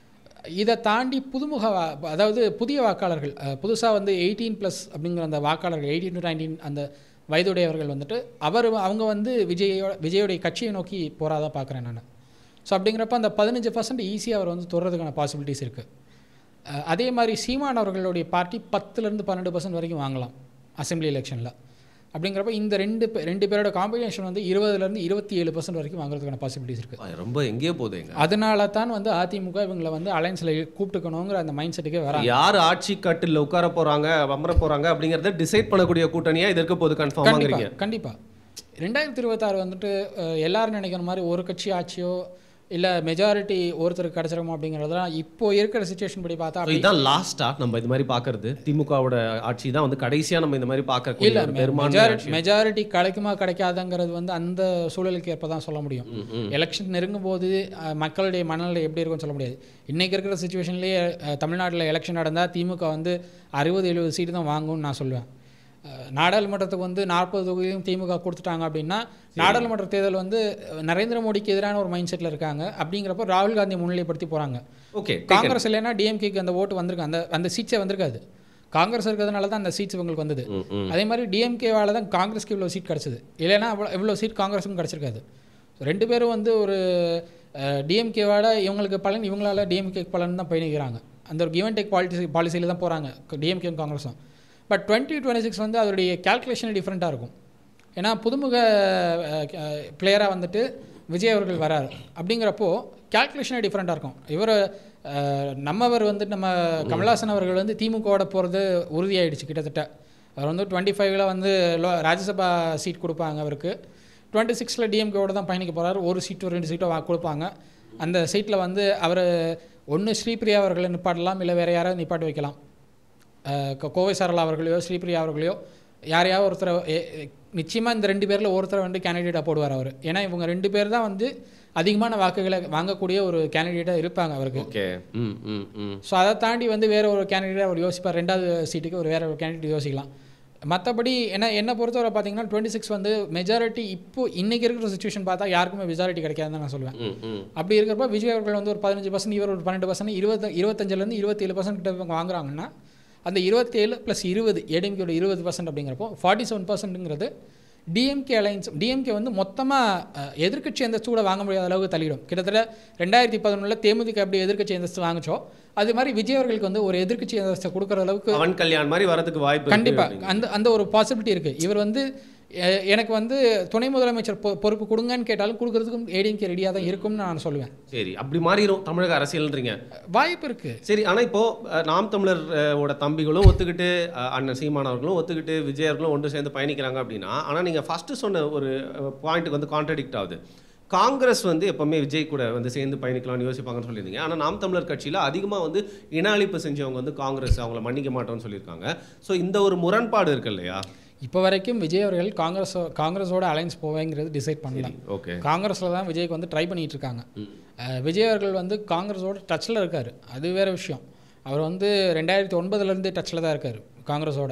B: இதை தாண்டி புதுமுக அதாவது புதிய வாக்காளர்கள், புதுசாக வந்து எயிட்டீன் ப்ளஸ் அப்படிங்கிற அந்த வாக்காளர்கள், எயிட்டீன் டு நைன்டீன் அந்த வயதுடையவர்கள் வந்துட்டு அவர் அவங்க வந்து விஜயோட விஜயோடைய கட்சியை நோக்கி போகிறதா பார்க்குறேன் நான். ஸோ அப்படிங்கிறப்ப அந்த பதினஞ்சு பர்சன்ட் ஈஸியாக அவர் வந்து தொடர்றதுக்கான பாசிபிலிட்டிஸ் இருக்குது. அதே மாதிரி சீமான் அவர்களுடைய பார்ட்டி பத்துலேருந்து பன்னெண்டு பர்சன்ட் வரைக்கும் வாங்கலாம் அசெம்பிளி எலெக்ஷனில். அப்படிங்கிறப்ப இந்த ரெண்டு ரெண்டு பேரோட காம்பினேஷன் வந்து இருபதுலேருந்து இருபத்தி ஏழு பர்சன்ட் வரைக்கும் வாங்குறதுக்கான பாசிபிலிட்டிஸ் இருக்குது.
A: ரொம்ப எங்கேயோ போகுதுங்க.
B: அதனால தான் வந்து அதிமுக இவங்களை வந்து அலைன்ஸில் கூப்பிட்டுக்கணுங்கிற அந்த மைண்ட் செட்டுக்கே வராங்க.
A: யார் ஆட்சி கட்டில் உட்கார போகிறாங்க அமர போகிறாங்க அப்படிங்கிறத டிசைட் பண்ணக்கூடிய கூட்டணியாக இது இருக்க போது கன்ஃபார்மாக.
B: கண்டிப்பாக ரெண்டாயிரத்தி இருபத்தாறு வந்துட்டு எல்லாரும் நினைக்கிற மாதிரி ஒரு கட்சி ஆட்சியோ இல்லை மெஜாரிட்டி ஒருத்தருக்கு கிடச்சிருமோ அப்படிங்கிறதுலாம் இப்போ இருக்கிற சுச்சுவேஷன் படி பார்த்தா
A: இதுதான் லாஸ்ட்டாக நம்ம இது மாதிரி பார்க்கறது. திமுகவோட ஆட்சி தான் வந்து கடைசியாக நம்ம இந்த மாதிரி பார்க்க.
B: இல்லை மெஜாரிட்டி மெஜாரிட்டி கிடைக்குமா கிடைக்காதுங்கிறது வந்து அந்த சூழலுக்கு ஏற்ப தான் சொல்ல முடியும். எலெக்ஷன் நெருங்கும் போது மக்களுடைய மனநிலை எப்படி இருக்குன்னு சொல்ல முடியாது. இன்றைக்கி இருக்கிற சுச்சுவேஷன்லேயே தமிழ்நாட்டில் எலெக்ஷன் நடந்தால் திமுக வந்து அறுபது எழுபது சீட்டு தான் வாங்கும்னு நான் சொல்லுவேன். நாடாளுமன்றத்துக்கு வந்து நாற்பது தொகுதியும் திமுக கொடுத்துட்டாங்க அப்படின்னா நாடாளுமன்ற தேர்தல் வந்து நரேந்திர மோடிக்கு எதிரான ஒரு மைண்ட் செட்டில் இருக்காங்க. அப்படிங்கிறப்போ ராகுல் காந்தி முன்னிலைப்படுத்தி போகிறாங்க. ஓகே, காங்கிரஸ் இல்லைன்னா டிஎம்கேக்கு அந்த ஓட்டு வந்திருக்கு, அந்த அந்த சீட்ஸே வந்திருக்காது. காங்கிரஸ் இருக்கிறதுனால தான் அந்த சீட்ஸ் இவங்களுக்கு வந்தது. அதே மாதிரி டிஎம்கேவால் தான் காங்கிரஸ்க்கு இவ்வளோ சீட் கிடச்சிது, இல்லைன்னா அவ்வளோ இவ்வளோ சீட் காங்கிரஸுக்கும் கிடச்சிருக்காது. ரெண்டு பேரும் வந்து ஒரு டிஎம்கேவால் இவங்களுக்கு பலன், இவங்களால டிஎம்கேக்கு பலன் தான் பயணிக்கிறாங்க. அந்த ஒரு கிவ் அண்ட் டேக் பாலிசி பாலிசியில் தான் போகிறாங்க டிஎம்கேவும் காங்கிரஸும். பட் டுவெண்ட்டி டுவெண்ட்டி சிக்ஸ் வந்து அதோடைய கேல்குலேஷன் டிஃப்ரெண்ட்டாக இருக்கும். ஏன்னா புதுமுக பிளேயராக வந்துட்டு விஜய் அவர்கள் வராரு. அப்படிங்கிறப்போ கேல்குலேஷனே டிஃப்ரெண்ட்டாக இருக்கும். இவர் நம்மவர் வந்து நம்ம கமல்ஹாசன் அவர்கள் வந்து திமுகவோட போகிறது உறுதியாயிடுச்சு கிட்டத்தட்ட. அவர் வந்து டுவெண்ட்டி ஃபைவ்ல வந்து லோ ராஜ்யசபா சீட் கொடுப்பாங்க அவருக்கு. டுவெண்ட்டி சிக்ஸில் டிஎம்கேவோட தான் பயணிக்க போகிறாரு. ஒரு சீட்டோ ரெண்டு சீட்டோ வா கொடுப்பாங்க. அந்த சீட்டில் வந்து அவர் ஒன்று ஸ்ரீபிரியா அவர்களை நிப்பாட்டலாம், இல்லை வேறு யாராவது நிப்பாட்டி வைக்கலாம். கோவை சரளா அவர்களையோ ஸ்ரீபிரியா அவர்களையோ யாரையாவது ஒருத்தரை நிச்சயமாக இந்த ரெண்டு பேரில் ஒருத்தரை வந்து கேண்டிடேட்டாக போடுவார் அவர். ஏன்னா இவங்க ரெண்டு பேர் தான் வந்து அதிகமான வாக்குகளை வாங்கக்கூடிய ஒரு கேண்டிடேட்டாக இருப்பாங்க அவருக்கு.
A: ஓகே. ம் ம் ம்
B: ஸோ அதை தாண்டி வந்து வேறு ஒரு கேண்டிடேட் அவர் யோசிப்பார். ரெண்டாவது சீட்டுக்கு ஒரு வேறு ஒரு கேண்டிடேட் யோசிக்கலாம். மற்றபடி என்ன என்னை பொறுத்தவரை பார்த்தீங்கன்னா டுவெண்ட்டி சிக்ஸ் வந்து மெஜாரிட்டி இப்போ இன்றைக்கி இருக்கிற சுச்சுவேஷன் பார்த்தா யாருக்குமே மெஜாரிட்டி கிடைக்காதுன்னு நான் சொல்லுவேன். அப்படி இருக்கிறப்ப விஜய் அவர்கள் வந்து ஒரு பதினஞ்சு பர்சன்ட் இவர் ஒரு பன்னெண்டு பர்சன்ட் இருபது இருபத்தஞ்சிலேருந்து இருபத்தேழு பர்சன்ட் கிட்ட இவங்க வாங்குறாங்கன்னா அந்த இருபத்தேழு ப்ளஸ் இருபது ஏடிஎம்கேயோட இருபது பர்சன்ட் அப்படிங்கிறப்போ ஃபார்ட்டி செவன் பர்சன்ட்டுங்கிறது டிஎம்கே அலைன்ஸ் டிஎம்கே வந்து மொத்தமாக எதிர்க்கட்சி அந்தஸ்து கூட வாங்க முடியாத அளவுக்கு தள்ளிடும். கிட்டத்தட்ட ரெண்டாயிரத்தி பதினொன்றில் தேமுதிக எப்படி எதிர்க்கட்சி அந்தஸ்து வாங்கிச்சோ அது மாதிரி விஜய் அவர்களுக்கு வந்து ஒரு எதிர்க்கட்சி அந்தஸ்தை கொடுக்குற அளவுக்கு
A: அவன் கல்யாண் மாதிரி வரதுக்கு வாய்ப்பு
B: கண்டிப்பாக அந்த அந்த ஒரு பாசிபிலிட்டி இருக்குது. இவர் வந்து எனக்கு வந்து துணை முதலமைச்சர் பொ பொறுப்பு கொடுங்கன்னு கேட்டாலும் கொடுக்கறதுக்கும் ஏடிஎம்கே ரெடியாக தான் இருக்கும்னு நான் சொல்லுவேன்.
A: சரி, அப்படி மாறிடும் தமிழக அரசியல்ன்றீங்க.
B: வாய்ப்பு இருக்குது.
A: சரி, ஆனால் இப்போது நாம் தமிழரோட தம்பிகளும் ஒத்துக்கிட்டு அண்ணன் சீமான் அவர்களும் ஒத்துக்கிட்டு விஜய் அவர்களும் ஒன்று சேர்ந்து பயணிக்கிறாங்க அப்படின்னா, ஆனால் நீங்கள் ஃபஸ்ட்டு சொன்ன ஒரு பாயிண்ட்டுக்கு வந்து கான்ட்ரடிக்ட் ஆகுது. காங்கிரஸ் வந்து எப்போவுமே விஜய் கூட வந்து சேர்ந்து பயணிக்கலாம்னு யோசிப்பாங்கன்னு சொல்லியிருந்தீங்க. ஆனால் நாம் தமிழர் கட்சியில் அதிகமாக வந்து இன அழிப்பு செஞ்சவங்க வந்து காங்கிரஸ் அவங்கள மன்னிக்க மாட்டோம்னு சொல்லியிருக்காங்க. ஸோ இந்த ஒரு முரண்பாடு இருக்கு இல்லையா?
B: இப்போ வரைக்கும் விஜய் அவர்கள் காங்கிரஸ் காங்கிரஸோட அலைன்ஸ் போவேங்கிறது டிசைட் பண்ணல.
A: ஓகே.
B: காங்கிரஸில் தான் விஜய்க்கு வந்து ட்ரை பண்ணிகிட்டு இருக்காங்க. விஜய் அவர்கள் வந்து காங்கிரஸோட டச்சில் இருக்கார், அது வேறு விஷயம். அவர் வந்து ரெண்டாயிரத்தி ஒன்பதுலேருந்து டச்சில் தான் இருக்கார் காங்கிரஸோட.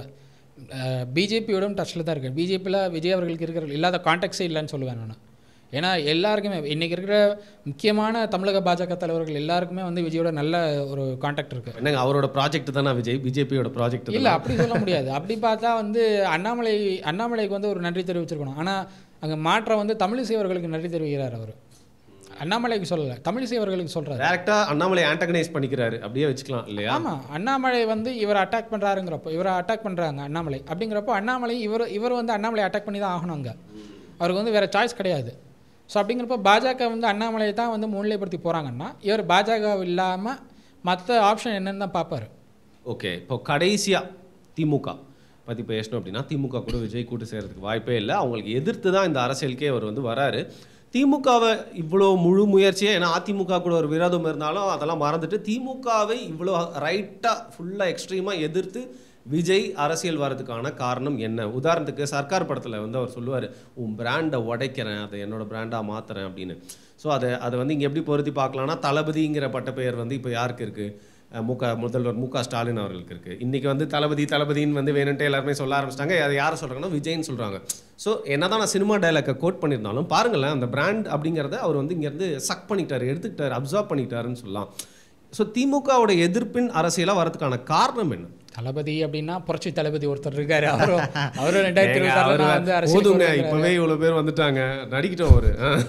B: பிஜேபியோடும் டச்சில் தான் இருக்கார். பிஜேபியில் விஜய் அவர்களுக்கு இருக்கிற இல்லாத கான்டாக்ட்ஸே இல்லைன்னு சொல்லுவேன் நான். ஏன்னா எல்லாருக்குமே இன்றைக்கி இருக்கிற முக்கியமான தமிழக பாஜக தலைவர்கள் எல்லாருக்குமே வந்து விஜயோட நல்ல ஒரு கான்டாக்ட் இருக்குது.
A: என்னங்க அவரோட ப்ராஜெக்ட் தானே விஜய், பிஜேபியோட ப்ராஜெக்ட்
B: இல்லை அப்படி சொல்ல முடியாது. அப்படி பார்த்தா வந்து அண்ணாமலை அண்ணாமலைக்கு வந்து ஒரு நன்றி தெரிவிச்சிருக்கணும். ஆனால் அங்கே மாற்றம் வந்து தமிழிசை அவர்களுக்கு நன்றி தெரிவிக்கிறார். அவர் அண்ணாமலைக்கு சொல்லலை, தமிழிசை அவர்களுக்கு சொல்கிறார்.
A: டேரெக்டாக அண்ணாமலை ஆன்டகனைஸ் பண்ணிக்கிறாரு, அப்படியே வச்சுக்கலாம் இல்லையா?
B: ஆமாம், அண்ணாமலை வந்து இவரை அட்டாக் பண்ணுறாருங்கிறப்போ இவரை அட்டாக் பண்ணுறாங்க அண்ணாமலை அப்படிங்கிறப்போ அண்ணாமலை இவர் இவர் வந்து அண்ணாமலை அட்டாக் பண்ணி தான் ஆகணும். அங்கே அவருக்கு வந்து வேறு சாய்ஸ் கிடையாது. ஸோ அப்படிங்கிறப்ப பாஜக வந்து அண்ணாமலையை தான் வந்து முன்னிலைப்படுத்தி போகிறாங்கன்னா இவர் பாஜக இல்லாமல் மற்ற ஆப்ஷன் என்னன்னு தான் பார்ப்பார்.
A: ஓகே. இப்போ கடைசியாக திமுக பற்றி பேசணும் அப்படின்னா, திமுக கூட விஜய் கூட்டு சேர்கிறதுக்கு வாய்ப்பே இல்லை. அவங்களுக்கு எதிர்த்து தான் இந்த அரசியலுக்கே அவர் வந்து வராரு. திமுகவை இவ்வளோ முழு முயற்சியாக, ஏன்னா அதிமுக கூட ஒரு விரோதம் இருந்தாலும் அதெல்லாம் மறந்துட்டு திமுகவை இவ்வளோ ரைட்டாக ஃபுல்லாக எக்ஸ்ட்ரீமாக எதிர்த்து விஜய் அரசியல் வர்றதுக்கான காரணம் என்ன? உதாரணத்துக்கு சர்க்கார் படத்தில் வந்து அவர் சொல்லுவார், உன் பிராண்டை உடைக்கிறேன், அதை என்னோடய பிராண்டாக மாற்றுறேன் அப்படின்னு. ஸோ அதை அதை வந்து இங்கே எப்படி பொருத்தி பார்க்கலான்னா, தளபதிங்கிற பட்டப்பெயர் வந்து இப்போ யாருக்கு இருக்குது? மு க முதல்வர் மு க ஸ்டாலின் அவர்களுக்கு இருக்குது. இன்றைக்கி வந்து தளபதி தளபதின்னு வந்து வேணுன்ட்டு எல்லாருமே சொல்ல ஆரம்பிச்சிட்டாங்க. அதை யாரை சொல்கிறாங்கன்னா விஜய்ன்னு சொல்கிறாங்க. ஸோ என்ன தான் நான் சினிமா டைலாக்கை கோட் பண்ணியிருந்தாலும் பாருங்களேன், அந்த பிராண்ட் அப்படிங்கிறத அவர் வந்து இங்கேருந்து சக் பண்ணிக்கிட்டார், எடுத்துக்கிட்டார், அப்சர்வ் பண்ணிக்கிட்டாருன்னு சொல்லலாம். ஸோ திமுகவோட எதிர்ப்பின் அரசியலாக வரதுக்கான காரணம் என்ன?
B: தளபதி அப்படின்னா புரட்சி தளபதி ஒருத்தர் இருக்காரு. அவரும் அவரும் ரெண்டாயிரத்தி இருபத்தி வந்து
A: அரசியல் இப்போவே இவ்வளோ பேர் வந்துட்டாங்க, நடிக்கிட்டோம் அவர்.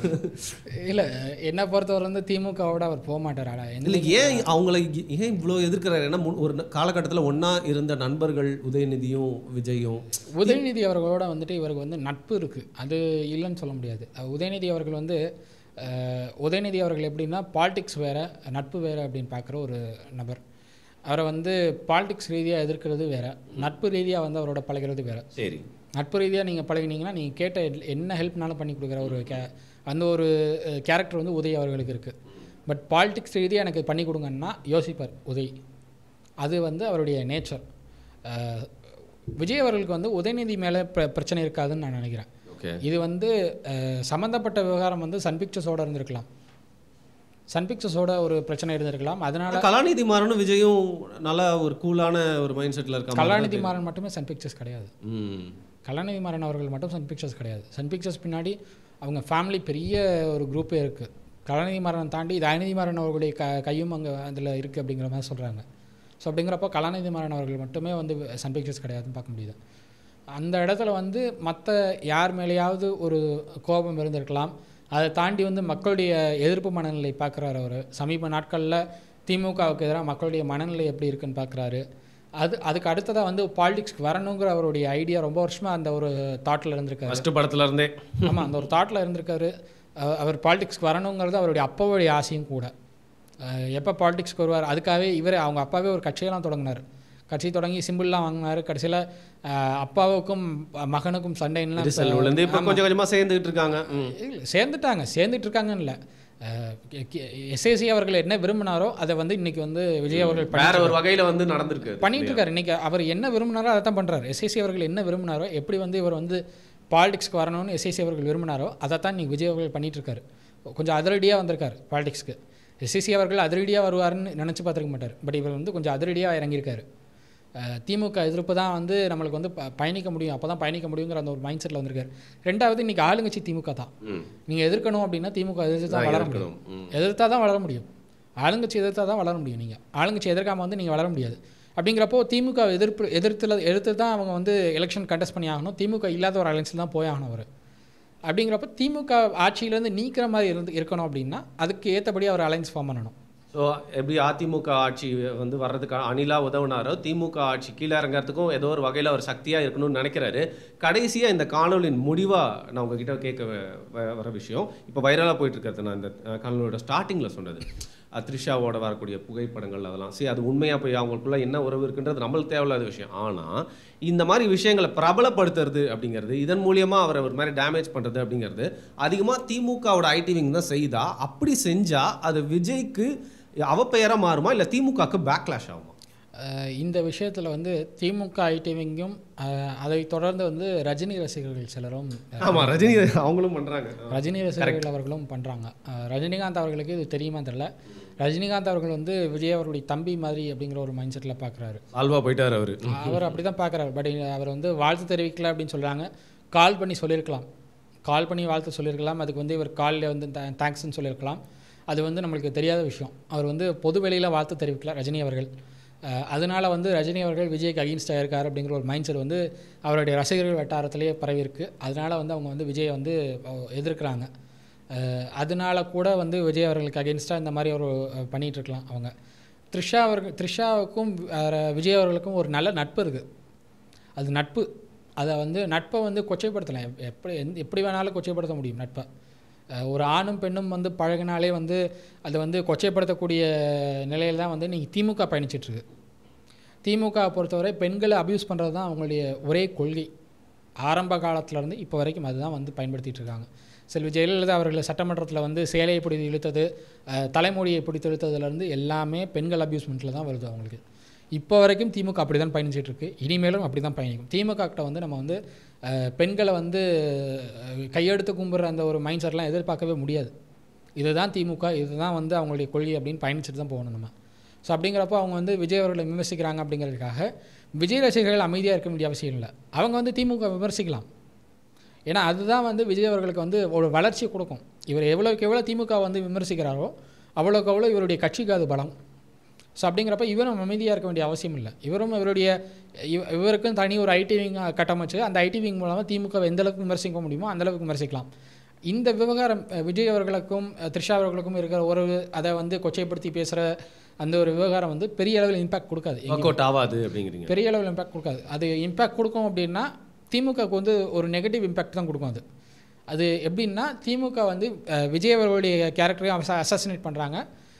B: இல்லை, என்னை பொறுத்தவரை வந்து திமுகவோட அவர் போக மாட்டார்.
A: இல்லை, ஏன் அவங்கள ஏன் இவ்வளோ எதிர்க்கிறாரு? ஏன்னா ஒரு காலகட்டத்தில் ஒன்றா இருந்த நண்பர்கள் உதயநிதியும் விஜயும்.
B: உதயநிதி அவர்களோட வந்துட்டு இவருக்கு வந்து நட்பு இருக்குது, அது இல்லைன்னு சொல்ல முடியாது. உதயநிதி அவர்கள் வந்து உதயநிதி அவர்கள் எப்படின்னா பாலிடிக்ஸ் வேறு நட்பு வேறு அப்படின்னு பார்க்குற ஒரு நபர். அவரை வந்து பாலிடிக்ஸ் ரீதியாக எதிர்க்கிறது வேறு, நட்பு ரீதியாக வந்து அவரோட பழகிறது வேறு.
A: சரி,
B: நட்பு ரீதியாக நீங்கள் பழகினீங்கன்னா நீங்கள் கேட்ட என்ன ஹெல்ப்னாலும் பண்ணி கொடுக்குற ஒரு கே அந்த ஒரு கேரக்டர் வந்து உதய் அவர்களுக்கு இருக்குது. பட் பாலிடிக்ஸ் ரீதியாக எனக்கு பண்ணி கொடுங்கன்னா யோசிப்பார் உதய், அது வந்து அவருடைய நேச்சர். விஜய் அவர்களுக்கு வந்து உதயநிதி மேலே பிர பிரச்சனை இருக்காதுன்னு நான் நினைக்கிறேன். இது வந்து சம்மந்தப்பட்ட விவகாரம் வந்து சன் பிக்சர்ஸோடு இருந்திருக்கலாம், சன் பிக்சர்ஸோட ஒரு பிரச்சனை இருந்திருக்கலாம். அதனால
A: கலாநிதி மாறனும் விஜயும் நல்ல ஒரு கூலான ஒரு மைண்ட் செட்டில் இருக்காங்க.
B: கலாநிதி மாறன் மட்டுமே சன் பிக்சர்ஸ் கிடையாது. கலாநிதி மாறன் அவர்கள் மட்டும் சன் பிக்சர்ஸ் கிடையாது. சன் பிக்சர்ஸ் பின்னாடி அவங்க ஃபேமிலி பெரிய ஒரு குரூப்பே இருக்குது. கலாநிதி மாறன் தாண்டி தயநிதி மாறன் அவர்களுடைய க கையும் அங்கே அதில் இருக்குது அப்படிங்கிற மாதிரி சொல்கிறாங்க. ஸோ அப்படிங்கிறப்போ கலாநிதி மாறன் அவர்கள் மட்டுமே வந்து சன் பிக்சர்ஸ் கிடையாதுன்னு பார்க்க முடியுது. அந்த இடத்துல வந்து மற்ற யார் மேலேயாவது ஒரு கோபம் இருந்திருக்கலாம். அதை தாண்டி வந்து மக்களுடைய எதிர்ப்பு மனநிலை பார்க்குறாரு அவர். சமீப நாட்களில் திமுகவுக்கு எதிராக மக்களுடைய மனநிலை எப்படி இருக்குன்னு பார்க்குறாரு. அது அதுக்கு அடுத்ததாக வந்து பாலிடிக்ஸ்க்கு வரணுங்கிற அவருடைய ஐடியா ரொம்ப வருஷமாக அந்த ஒரு தாட்டில் இருந்திருக்காரு.
A: ஃபஸ்ட்டு படத்தில் இருந்தே
B: ஆமாம், அந்த ஒரு தாட்டில் இருந்திருக்காரு. அவர் பாலிடிக்ஸ்க்கு வரணுங்கிறது அவருடைய அப்பாவுடைய ஆசையும் கூட. எப்போ பாலிடிக்ஸ்க்கு வருவார், அதுக்காகவே இவர் அவங்க அப்பாவே ஒரு கட்சியெல்லாம் தொடங்கினார். கட்சி தொடங்கி சிம்பிள்லாம் வாங்கினாரு. கடைசியில் அப்பாவுக்கும் மகனுக்கும் சண்டைன்னா
A: இப்போ கொஞ்சம் கொஞ்சமாக சேர்ந்துக்கிட்டு இருக்காங்க.
B: சேர்ந்துட்டாங்க சேர்ந்துட்டு இருக்காங்கன்னு இல்லை, எஸ்ஏசி அவர்கள் என்ன விரும்பினாரோ அதை வந்து இன்னைக்கு வந்து விஜய் அவர்கள்
A: வேற ஒரு வகையில் வந்து நடந்திருக்கு
B: பண்ணிட்டு இருக்காரு. இன்னைக்கு அவர் என்ன விரும்பினாரோ அதை தான் பண்ணுறாரு. எஸ்ஏசி அவர்கள் என்ன விரும்பினாரோ, எப்படி வந்து இவர் வந்து பாலிடிக்ஸ்க்கு வரணும்னு எஸ்ஏசி அவர்கள் விரும்பினாரோ அதை தான் இன்னைக்கு விஜய் அவர்கள் பண்ணிட்டு இருக்காரு. கொஞ்சம் அதிரடியாக வந்திருக்காரு பாலிடிக்ஸ்க்கு. எஸ்ஏசி அவர்கள் அதிரடியாக வருவாருன்னு நினச்சி பார்த்துருக்க மாட்டார். பட் இவர் வந்து கொஞ்சம் அதிரடியாக இறங்கியிருக்காரு. திமுக எதிர்ப்பு தான் வந்து நம்மளுக்கு வந்து பயணிக்க முடியும், அப்போ தான் பயணிக்க முடியுங்கிற அந்த ஒரு மைண்ட் செட்டில் வந்திருக்காரு. ரெண்டாவது இன்றைக்கி ஆளுங்கட்சி திமுக தான். நீங்கள் எதிர்க்கணும் அப்படின்னா திமுக எதிர்த்து தான் வளர முடியும், எதிர்த்தா தான் வளர முடியும். ஆளுங்கட்சி எதிர்த்தா தான் வளர முடியும். நீங்கள் ஆளுங்கட்சி எதிர்க்காமல் வந்து நீங்கள் வளர முடியாது. அப்படிங்கிறப்போ திமுக எதிர்ப்பு எதிர்த்துல எதிர்த்து தான் அவங்க வந்து எலெக்ஷன் கண்டெஸ்ட் பண்ணி ஆகணும். திமுக இல்லாத ஒரு அலைன்ஸில் தான் போய் ஆகணும் அவர். அப்படிங்கிறப்ப திமுக ஆட்சியிலேருந்து நீக்கிற மாதிரி இருந்து இருக்கணும் அப்படின்னா அதுக்கு ஏற்றபடி அவர் அலைன்ஸ் ஃபார்ம் பண்ணணும்.
A: ஸோ எப்படி அதிமுக ஆட்சி வந்து வர்றதுக்கு அணிலா உதவுனாரோ, திமுக ஆட்சி கீழே இறங்கிறதுக்கும் ஏதோ ஒரு வகையில் அவர் சக்தியாக இருக்கணும்னு நினைக்கிறாரு. கடைசியாக இந்த காணொலியின் முடிவாக நான் உங்ககிட்ட கேட்க வர விஷயம், இப்போ வைரலாக போயிட்டு இருக்கிறது, நான் இந்த காணொலியோட ஸ்டார்டிங்கில் சொன்னது, த்ரிஷாவோட வரக்கூடிய புகைப்படங்கள் அதெல்லாம் சரி, அது உண்மையாக போய் அவங்களுக்குள்ள என்ன உறவு இருக்குன்றது நம்மளுக்கு தேவையில்லாத விஷயம். ஆனால் இந்த மாதிரி விஷயங்களை பிரபலப்படுத்துறது அப்படிங்கிறது, இதன் மூலியமாக அவரை ஒரு மாதிரி டேமேஜ் பண்ணுறது அப்படிங்கிறது அதிகமாக திமுகவோட ஐடி விங் தான் செய்தா. அப்படி செஞ்சால் அது விஜய்க்கு அவப்பெயராக மாறுமா, இல்லை திமுகவுக்கு பேக்லாஷ் ஆகுமா?
B: இந்த விஷயத்தில் வந்து திமுக ஐடிவிங்கும் அதை தொடர்ந்து வந்து ரஜினி ரசிகர்கள் சிலரும்,
A: ஆமாம் ரஜினி அவங்களும் பண்ணுறாங்க,
B: ரஜினி ரசிகர்கள் அவர்களும் பண்ணுறாங்க. ரஜினிகாந்த் அவர்களுக்கு இது தெரியுமா தெரியல. ரஜினிகாந்த் அவர்கள் வந்து விஜய் அவர்களுடைய தம்பி மாதிரி அப்படிங்கிற ஒரு மைண்ட் செட்டில் பார்க்குறாரு.
A: ஆல்வா போயிட்டார் அவர்
B: அவர் அப்படி தான் பார்க்குறாரு. பட் அவர் வந்து வாழ்த்து தெரிவிக்கல அப்படின்னு சொல்கிறாங்க. கால் பண்ணி சொல்லியிருக்கலாம், கால் பண்ணி வாழ்த்து சொல்லியிருக்கலாம். அதுக்கு வந்து இவர் காலில் வந்து தேங்க்ஸ்ன்னு சொல்லியிருக்கலாம். அது வந்து நம்மளுக்கு தெரியாத விஷயம். அவர் வந்து பொது வெளியில் வாழ்த்து தெரிவிக்கல ரஜினி அவர்கள். அதனால் வந்து ரஜினி அவர்கள் விஜய்க்கு அகெயின்ஸ்டாக இருக்கார் அப்படிங்கிற ஒரு மைண்ட் செட் வந்து அவருடைய ரசிகர்கள் வட்டாரத்திலேயே பரவி இருக்குது. அதனால் வந்து அவங்க வந்து விஜயை வந்து எதிர்க்கிறாங்க. அதனால கூட வந்து விஜய் அவர்களுக்கு அகெயின்ஸ்டாக இந்த மாதிரி ஒரு பண்ணிகிட்ருக்கலாம் அவங்க. த்ரிஷா அவர்கள் த்ரிஷாவுக்கும் விஜய் அவர்களுக்கும் ஒரு நல்ல நட்பு இருக்குது. அது நட்பு, அதை வந்து நட்பை வந்து கொச்சைப்படுத்தலாம். எப்படி எந்த எப்படி வேணாலும் கொச்சைப்படுத்த முடியும் நட்பை. ஒரு ஆணும் பெண்ணும் வந்து பழகினாலே வந்து அதை வந்து கொச்சைப்படுத்தக்கூடிய நிலையில் தான் வந்து இன்றைக்கி திமுக பயணிச்சிட்ருக்கு. திமுக பொறுத்தவரை பெண்களை அப்யூஸ் பண்ணுறது தான் அவங்களுடைய ஒரே கொள்கை. ஆரம்ப காலத்திலேருந்து இப்போ வரைக்கும் அதுதான் வந்து பயன்படுத்திகிட்டு இருக்காங்க. செல்வி ஜெயலலிதா அவர்கள் சட்டமன்றத்தில் வந்து சேலையை பிடித்து இழுத்தது, தலைமொழியை பிடித்து இழுத்ததுலேருந்து எல்லாமே பெண்கள் அப்யூஸ்மெண்ட்டில் தான் வருது அவங்களுக்கு. இப்போ வரைக்கும் திமுக அப்படி தான் பயணிச்சிட்ருக்கு, இனிமேலும் அப்படி தான் பயணிக்கும். திமுக கிட்ட வந்து நம்ம வந்து பெண்களை வந்து கையெடுத்து கும்பிட்ற அந்த ஒரு மைண்ட் செட்லாம் எதிர்பார்க்கவே முடியாது. இதுதான் திமுக, இதுதான் வந்து அவங்களுடைய கொள்கை அப்படின்னு பயணிச்சுட்டு தான் போகணும் நம்ம. ஸோ அப்படிங்கிறப்போ அவங்க வந்து விஜய் அவர்களை விமர்சிக்கிறாங்க அப்படிங்கிறதுக்காக விஜய் ரசிகர்கள் அமைதியாக இருக்க வேண்டிய அவசியம் இல்லை. அவங்க வந்து திமுக விமர்சிக்கலாம். ஏன்னா அதுதான் வந்து விஜய் அவர்களுக்கு வந்து ஒரு வளர்ச்சி கொடுக்கும். இவர் எவ்வளோக்கு எவ்வளோ திமுக வந்து விமர்சிக்கிறாரோ அவ்வளோக்கு அவ்வளோ இவருடைய கட்சிக்கு அது பலம். ஸோ அப்படிங்கிறப்ப இவரும் அமைதியாக இருக்க வேண்டிய அவசியம் இல்லை. இவரும் இவருடைய இவ இவருக்கும் தனி ஒரு ஐடி விங் கட்டமைச்சு அந்த ஐடி விங் மூலமாக திமுக எந்த அளவுக்கு விமர்சிக்க முடியுமோ அந்தளவுக்கு விமர்சிக்கலாம். இந்த விவகாரம் விஜய் அவர்களுக்கும் த்ரிஷா அவர்களுக்கும் இருக்கிற ஒரு அதை வந்து கொச்சைப்படுத்தி பேசுகிற அந்த ஒரு விவகாரம் வந்து பெரிய அளவில் இம்பேக்ட் கொடுக்காது,
A: ஆகாது அப்படிங்கிறீங்க.
B: பெரிய அளவில் இம்பேக்ட் கொடுக்காது. அது இம்பேக்ட் கொடுக்கும் அப்படின்னா திமுகவுக்கு வந்து ஒரு நெகட்டிவ் இம்பேக்ட் தான் கொடுக்கும். அது அது எப்படின்னா திமுக வந்து விஜய் அவர்களுடைய கேரக்டரையும் அசாசினேட் பண்ணுறாங்க,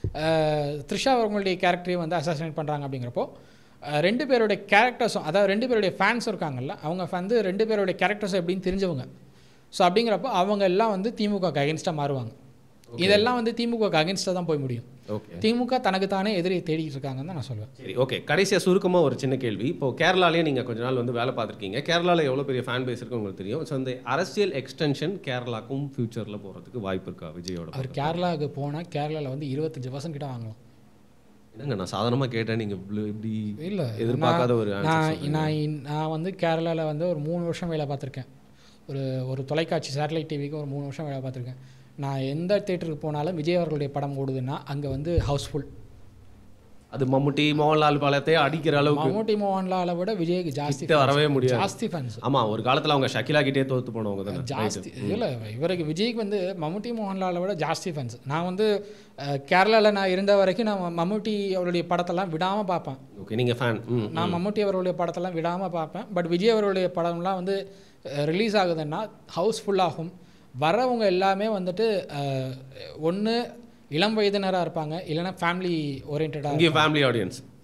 B: த்ரிஷா அவர்களுடைய கேரக்டரையும் வந்து அசாசினேட் பண்ணுறாங்க. அப்படிங்கிறப்போ ரெண்டு பேருடைய கேரக்டர்ஸும், அதாவது ரெண்டு பேருடைய ஃபேன்ஸும் இருக்காங்கல்ல, அவங்க வந்து ரெண்டு பேருடைய கேரக்டர்ஸும் எப்படின்னு தெரிஞ்சவங்க. ஸோ அப்படிங்கிறப்போ அவங்க எல்லாம் வந்து திமுக அகெயின்ஸ்டாக மாறுவாங்க. இதெல்லாம் வந்து திமுக அகெயின்ஸ்டாக தான் போய் முடியும். திமுக தனக்கு தானே எதிரி தேடிட்டு இருக்காங்கன்னு தான் நான் சொல்லுவேன்.
A: சரி, ஓகே. கடைசியாக சுருக்கமாக ஒரு சின்ன கேள்வி. இப்போ கேரளாலேயே நீங்கள் கொஞ்ச நாள் வந்து வேலை பார்த்துருக்கீங்க. கேரளாவில் எவ்வளோ பெரிய ஃபேன் பேஸ் இருக்கு உங்களுக்கு தெரியும். ஸோ அந்த அரசியல் எக்ஸ்டென்ஷன் கேரளாக்கும் ஃபியூச்சரில் போகிறதுக்கு வாய்ப்பு இருக்கா விஜயோட?
B: அவர் கேரளாவுக்கு போனால் கேரளாவில் வந்து இருபத்தஞ்சு பர்சன்ட் கிட்ட வாங்கலாம்.
A: என்னங்க நான் சாதாரணமாக கேட்டேன், நீங்கள் இப்படி
B: இல்லை
A: எதிர்பார்க்காத ஒரு
B: நான் நான் நான் வந்து கேரளாவில் வந்து ஒரு மூணு வருஷம் வேலை பார்த்துருக்கேன். ஒரு ஒரு தொலைக்காட்சி சேட்டலைட் டிவிக்கு ஒரு மூணு வருஷம் வேலை பார்த்துருக்கேன். நான் எந்த தேட்டருக்கு போனாலும் விஜய் அவர்களுடைய படம் ஓடுதுன்னா அங்கே வந்து ஹவுஸ்ஃபுல்.
A: அது மம்முட்டி மோகன்லால் பாலத்தையே அடிக்கிற அளவுக்கு.
B: மம்முட்டி மோகன்லாலை விட விஜய்க்கு ஜாஸ்தி
A: வரவே முடியாது,
B: ஜாஸ்தி ஃபேன்ஸ்.
A: ஆமாம், ஒரு காலத்தில் அவங்க ஷக்கிலா கிட்டே தோற்று போனவங்க தான்
B: ஜாஸ்தி. இல்லை இவருக்கு விஜய்க்கு வந்து மம்முட்டி மோகன்லாலை விட ஜாஸ்தி ஃபேன்ஸ். நான் வந்து கேரளாவில் நான் இருந்த வரைக்கும் நான் மம்முட்டி அவருடைய படத்தெல்லாம் விடாமல் பார்ப்பேன்.
A: ஓகே, நீங்கள் ஃபேன்.
B: நான் மம்முட்டி அவருடைய படத்தெல்லாம் விடாமல் பார்ப்பேன். பட் விஜய் அவருடைய படம்லாம் வந்து ரிலீஸ் ஆகுதுன்னா ஹவுஸ்ஃபுல்லாகும். வரவங்க எல்லாமே வந்துட்டு ஒன்று இளம் வயதினராக இருப்பாங்க, இல்லைனா ஃபேமிலி ஓரியன்டாக.
A: இங்கே ஃபேமிலி ஆடியன்ஸ்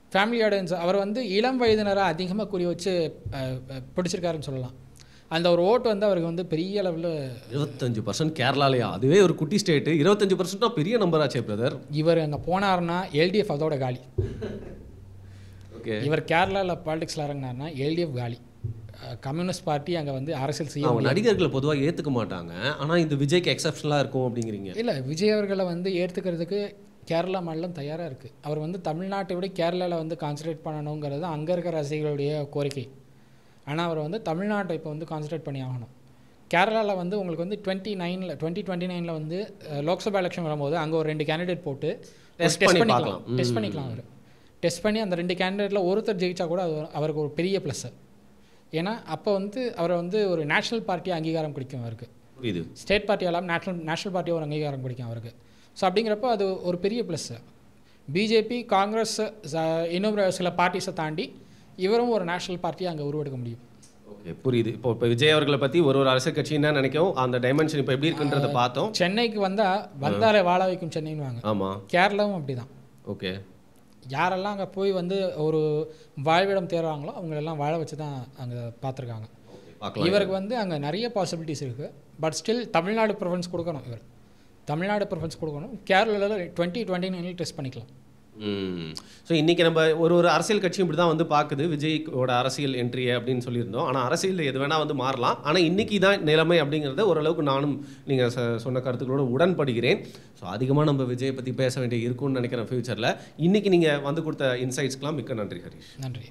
B: ஃபேமிலி ஆடியன்ஸ் அவர் வந்து இளம் வயதினராக அதிகமாக குறி வச்சு அஹ், அஹ், பிடிச்சிருக்காருன்னு சொல்லலாம். அந்த ஒரு ஓட்டு வந்து அவருக்கு வந்து பெரிய அளவில்
A: இருபத்தஞ்சு பர்சன்ட் கேரளாலையா? அதுவே ஒரு குட்டி ஸ்டேட்டு. இருபத்தஞ்சு பர்சன்ட்னா பெரிய நம்பர் ஆச்சே பிரதர்.
B: இவர் அங்கே போனார்னா எல்டிஎஃப் அதோட காலி.
A: ஓகே.
B: இவர் கேரளாவில் பாலிடிக்ஸில் இறங்கினார்னா எல்டிஎஃப் காலி. அஹ், கம்யூனிஸ்ட் பார்ட்டி அங்கே வந்து அரசியல் செய்ய
A: அவங்க நடிகர்களை பொதுவாக ஏற்றுக்க மாட்டாங்க, ஆனால் இந்த விஜய்க்கு எக்ஸப்ஷனலாக இருக்கும் அப்படிங்கிறீங்க.
B: இல்லை, விஜய் அவர்களை வந்து ஏற்றுக்கிறதுக்கு கேரளா மாநிலம் தயாராக இருக்குது. அவர் வந்து தமிழ்நாட்டை விட கேரளாவில் வந்து கான்சன்ட்ரேட் பண்ணணுங்கிறது அங்கே இருக்கிற ரசிகர்களுடைய கோரிக்கை. ஆனால் அவர் வந்து தமிழ்நாட்டை இப்போ வந்து கான்சன்ட்ரேட் பண்ணி ஆகணும். கேரளாவில் வந்து உங்களுக்கு வந்து டுவெண்ட்டி நைனில் டுவெண்ட்டி டுவெண்ட்டி நைனில் வந்து அஹ், லோக்சபா எலெக்ஷன் வரும்போது அங்கே ஒரு ரெண்டு கேண்டிடேட் போட்டு
A: Test
B: டெஸ்ட்
A: பண்ணி
B: பண்ணிக்கலாம்
A: பார்க்கலாம்.
B: டெஸ்ட் பண்ணிக்கலாம் அவர் டெஸ்ட் பண்ணி அந்த ரெண்டு கேண்டிடேட்டில் ஒருத்தர் ஜெயிச்சா கூட அது அவருக்கு ஒரு பெரிய ப்ளஸ்ஸு. ஏன்னா அப்போ வந்து அவரை வந்து ஒரு நேஷ்னல் பார்ட்டியாக அங்கீகாரம் கிடைக்கும் அவருக்கு.
A: இது
B: ஸ்டேட் பார்ட்டி எல்லாம் நேஷனல் நேஷனல் பார்ட்டியாக ஒரு அங்கீகாரம் கிடைக்கும் அவருக்கு. ஸோ அப்படிங்கிறப்போ அது ஒரு பெரிய ப்ளஸ்ஸு. பிஜேபி, காங்கிரஸ், ச- இன்னும் சில பார்ட்டிஸை தாண்டி இவரும் ஒரு நேஷனல் பார்ட்டியை அங்கே உருவெடுக்க முடியும்.
A: ஓகே, புரியுது. இப்போ இப்போ விஜய் அவர்களை பற்றி ஒரு ஒரு அரசியல் கட்சி என்ன நினைக்கும், அந்த டைமென்ஷன் இப்போ எப்படி இருக்குன்றதை பார்த்தோம்.
B: சென்னைக்கு வந்தால் வந்தாலே வாழ வைக்கும் சென்னைன்னு வாங்க.
A: ஆமாம்.
B: கேரளாவும் அப்படி தான்.
A: ஓகே.
B: யாரெல்லாம் அங்கே போய் வந்து ஒரு வாழ்விடம் தேடுறாங்களோ அவங்களெல்லாம் வாழ வச்சு தான் அங்கே பார்த்துருக்காங்க.
A: பார்க்கலாம்.
B: இவருக்கு வந்து அங்கே நிறைய பாசிபிலிட்டிஸ் இருக்குது. பட் ஸ்டில் தமிழ்நாடு ப்ரிஃபரன்ஸ் கொடுக்கணும். இவர் தமிழ்நாடு ப்ரிஃபரன்ஸ் கொடுக்கணும். கேரளாவில் டுவெண்ட்டி டுவெண்ட்டி நைனில் டெஸ்ட் பண்ணிக்கலாம்.
A: ம். ஸோ இன்றைக்கி நம்ம ஒரு ஒரு அரசியல் கட்சியும் இப்படி தான் வந்து பார்க்குது விஜய்யோட அரசியல் என்ட்ரியை அப்படின்னு சொல்லியிருந்தோம். ஆனால் அரசியல் எது வேணால் வந்து மாறலாம். ஆனால் இன்றைக்கி தான் நிலைமை அப்படிங்கிறத ஓரளவுக்கு நானும் நீங்கள் ச சொன்ன கருத்துக்களோடு உடன்படுகிறேன். ஸோ அதிகமாக நம்ம விஜயை பற்றி பேச வேண்டிய இருக்கும்னு நினைக்கிறேன் ஃப்யூச்சரில். இன்றைக்கி நீங்கள் வந்து கொடுத்த இன்சைட்ஸ்க்கெலாம் மிக்க நன்றி ஹரிஷ்.
B: நன்றி.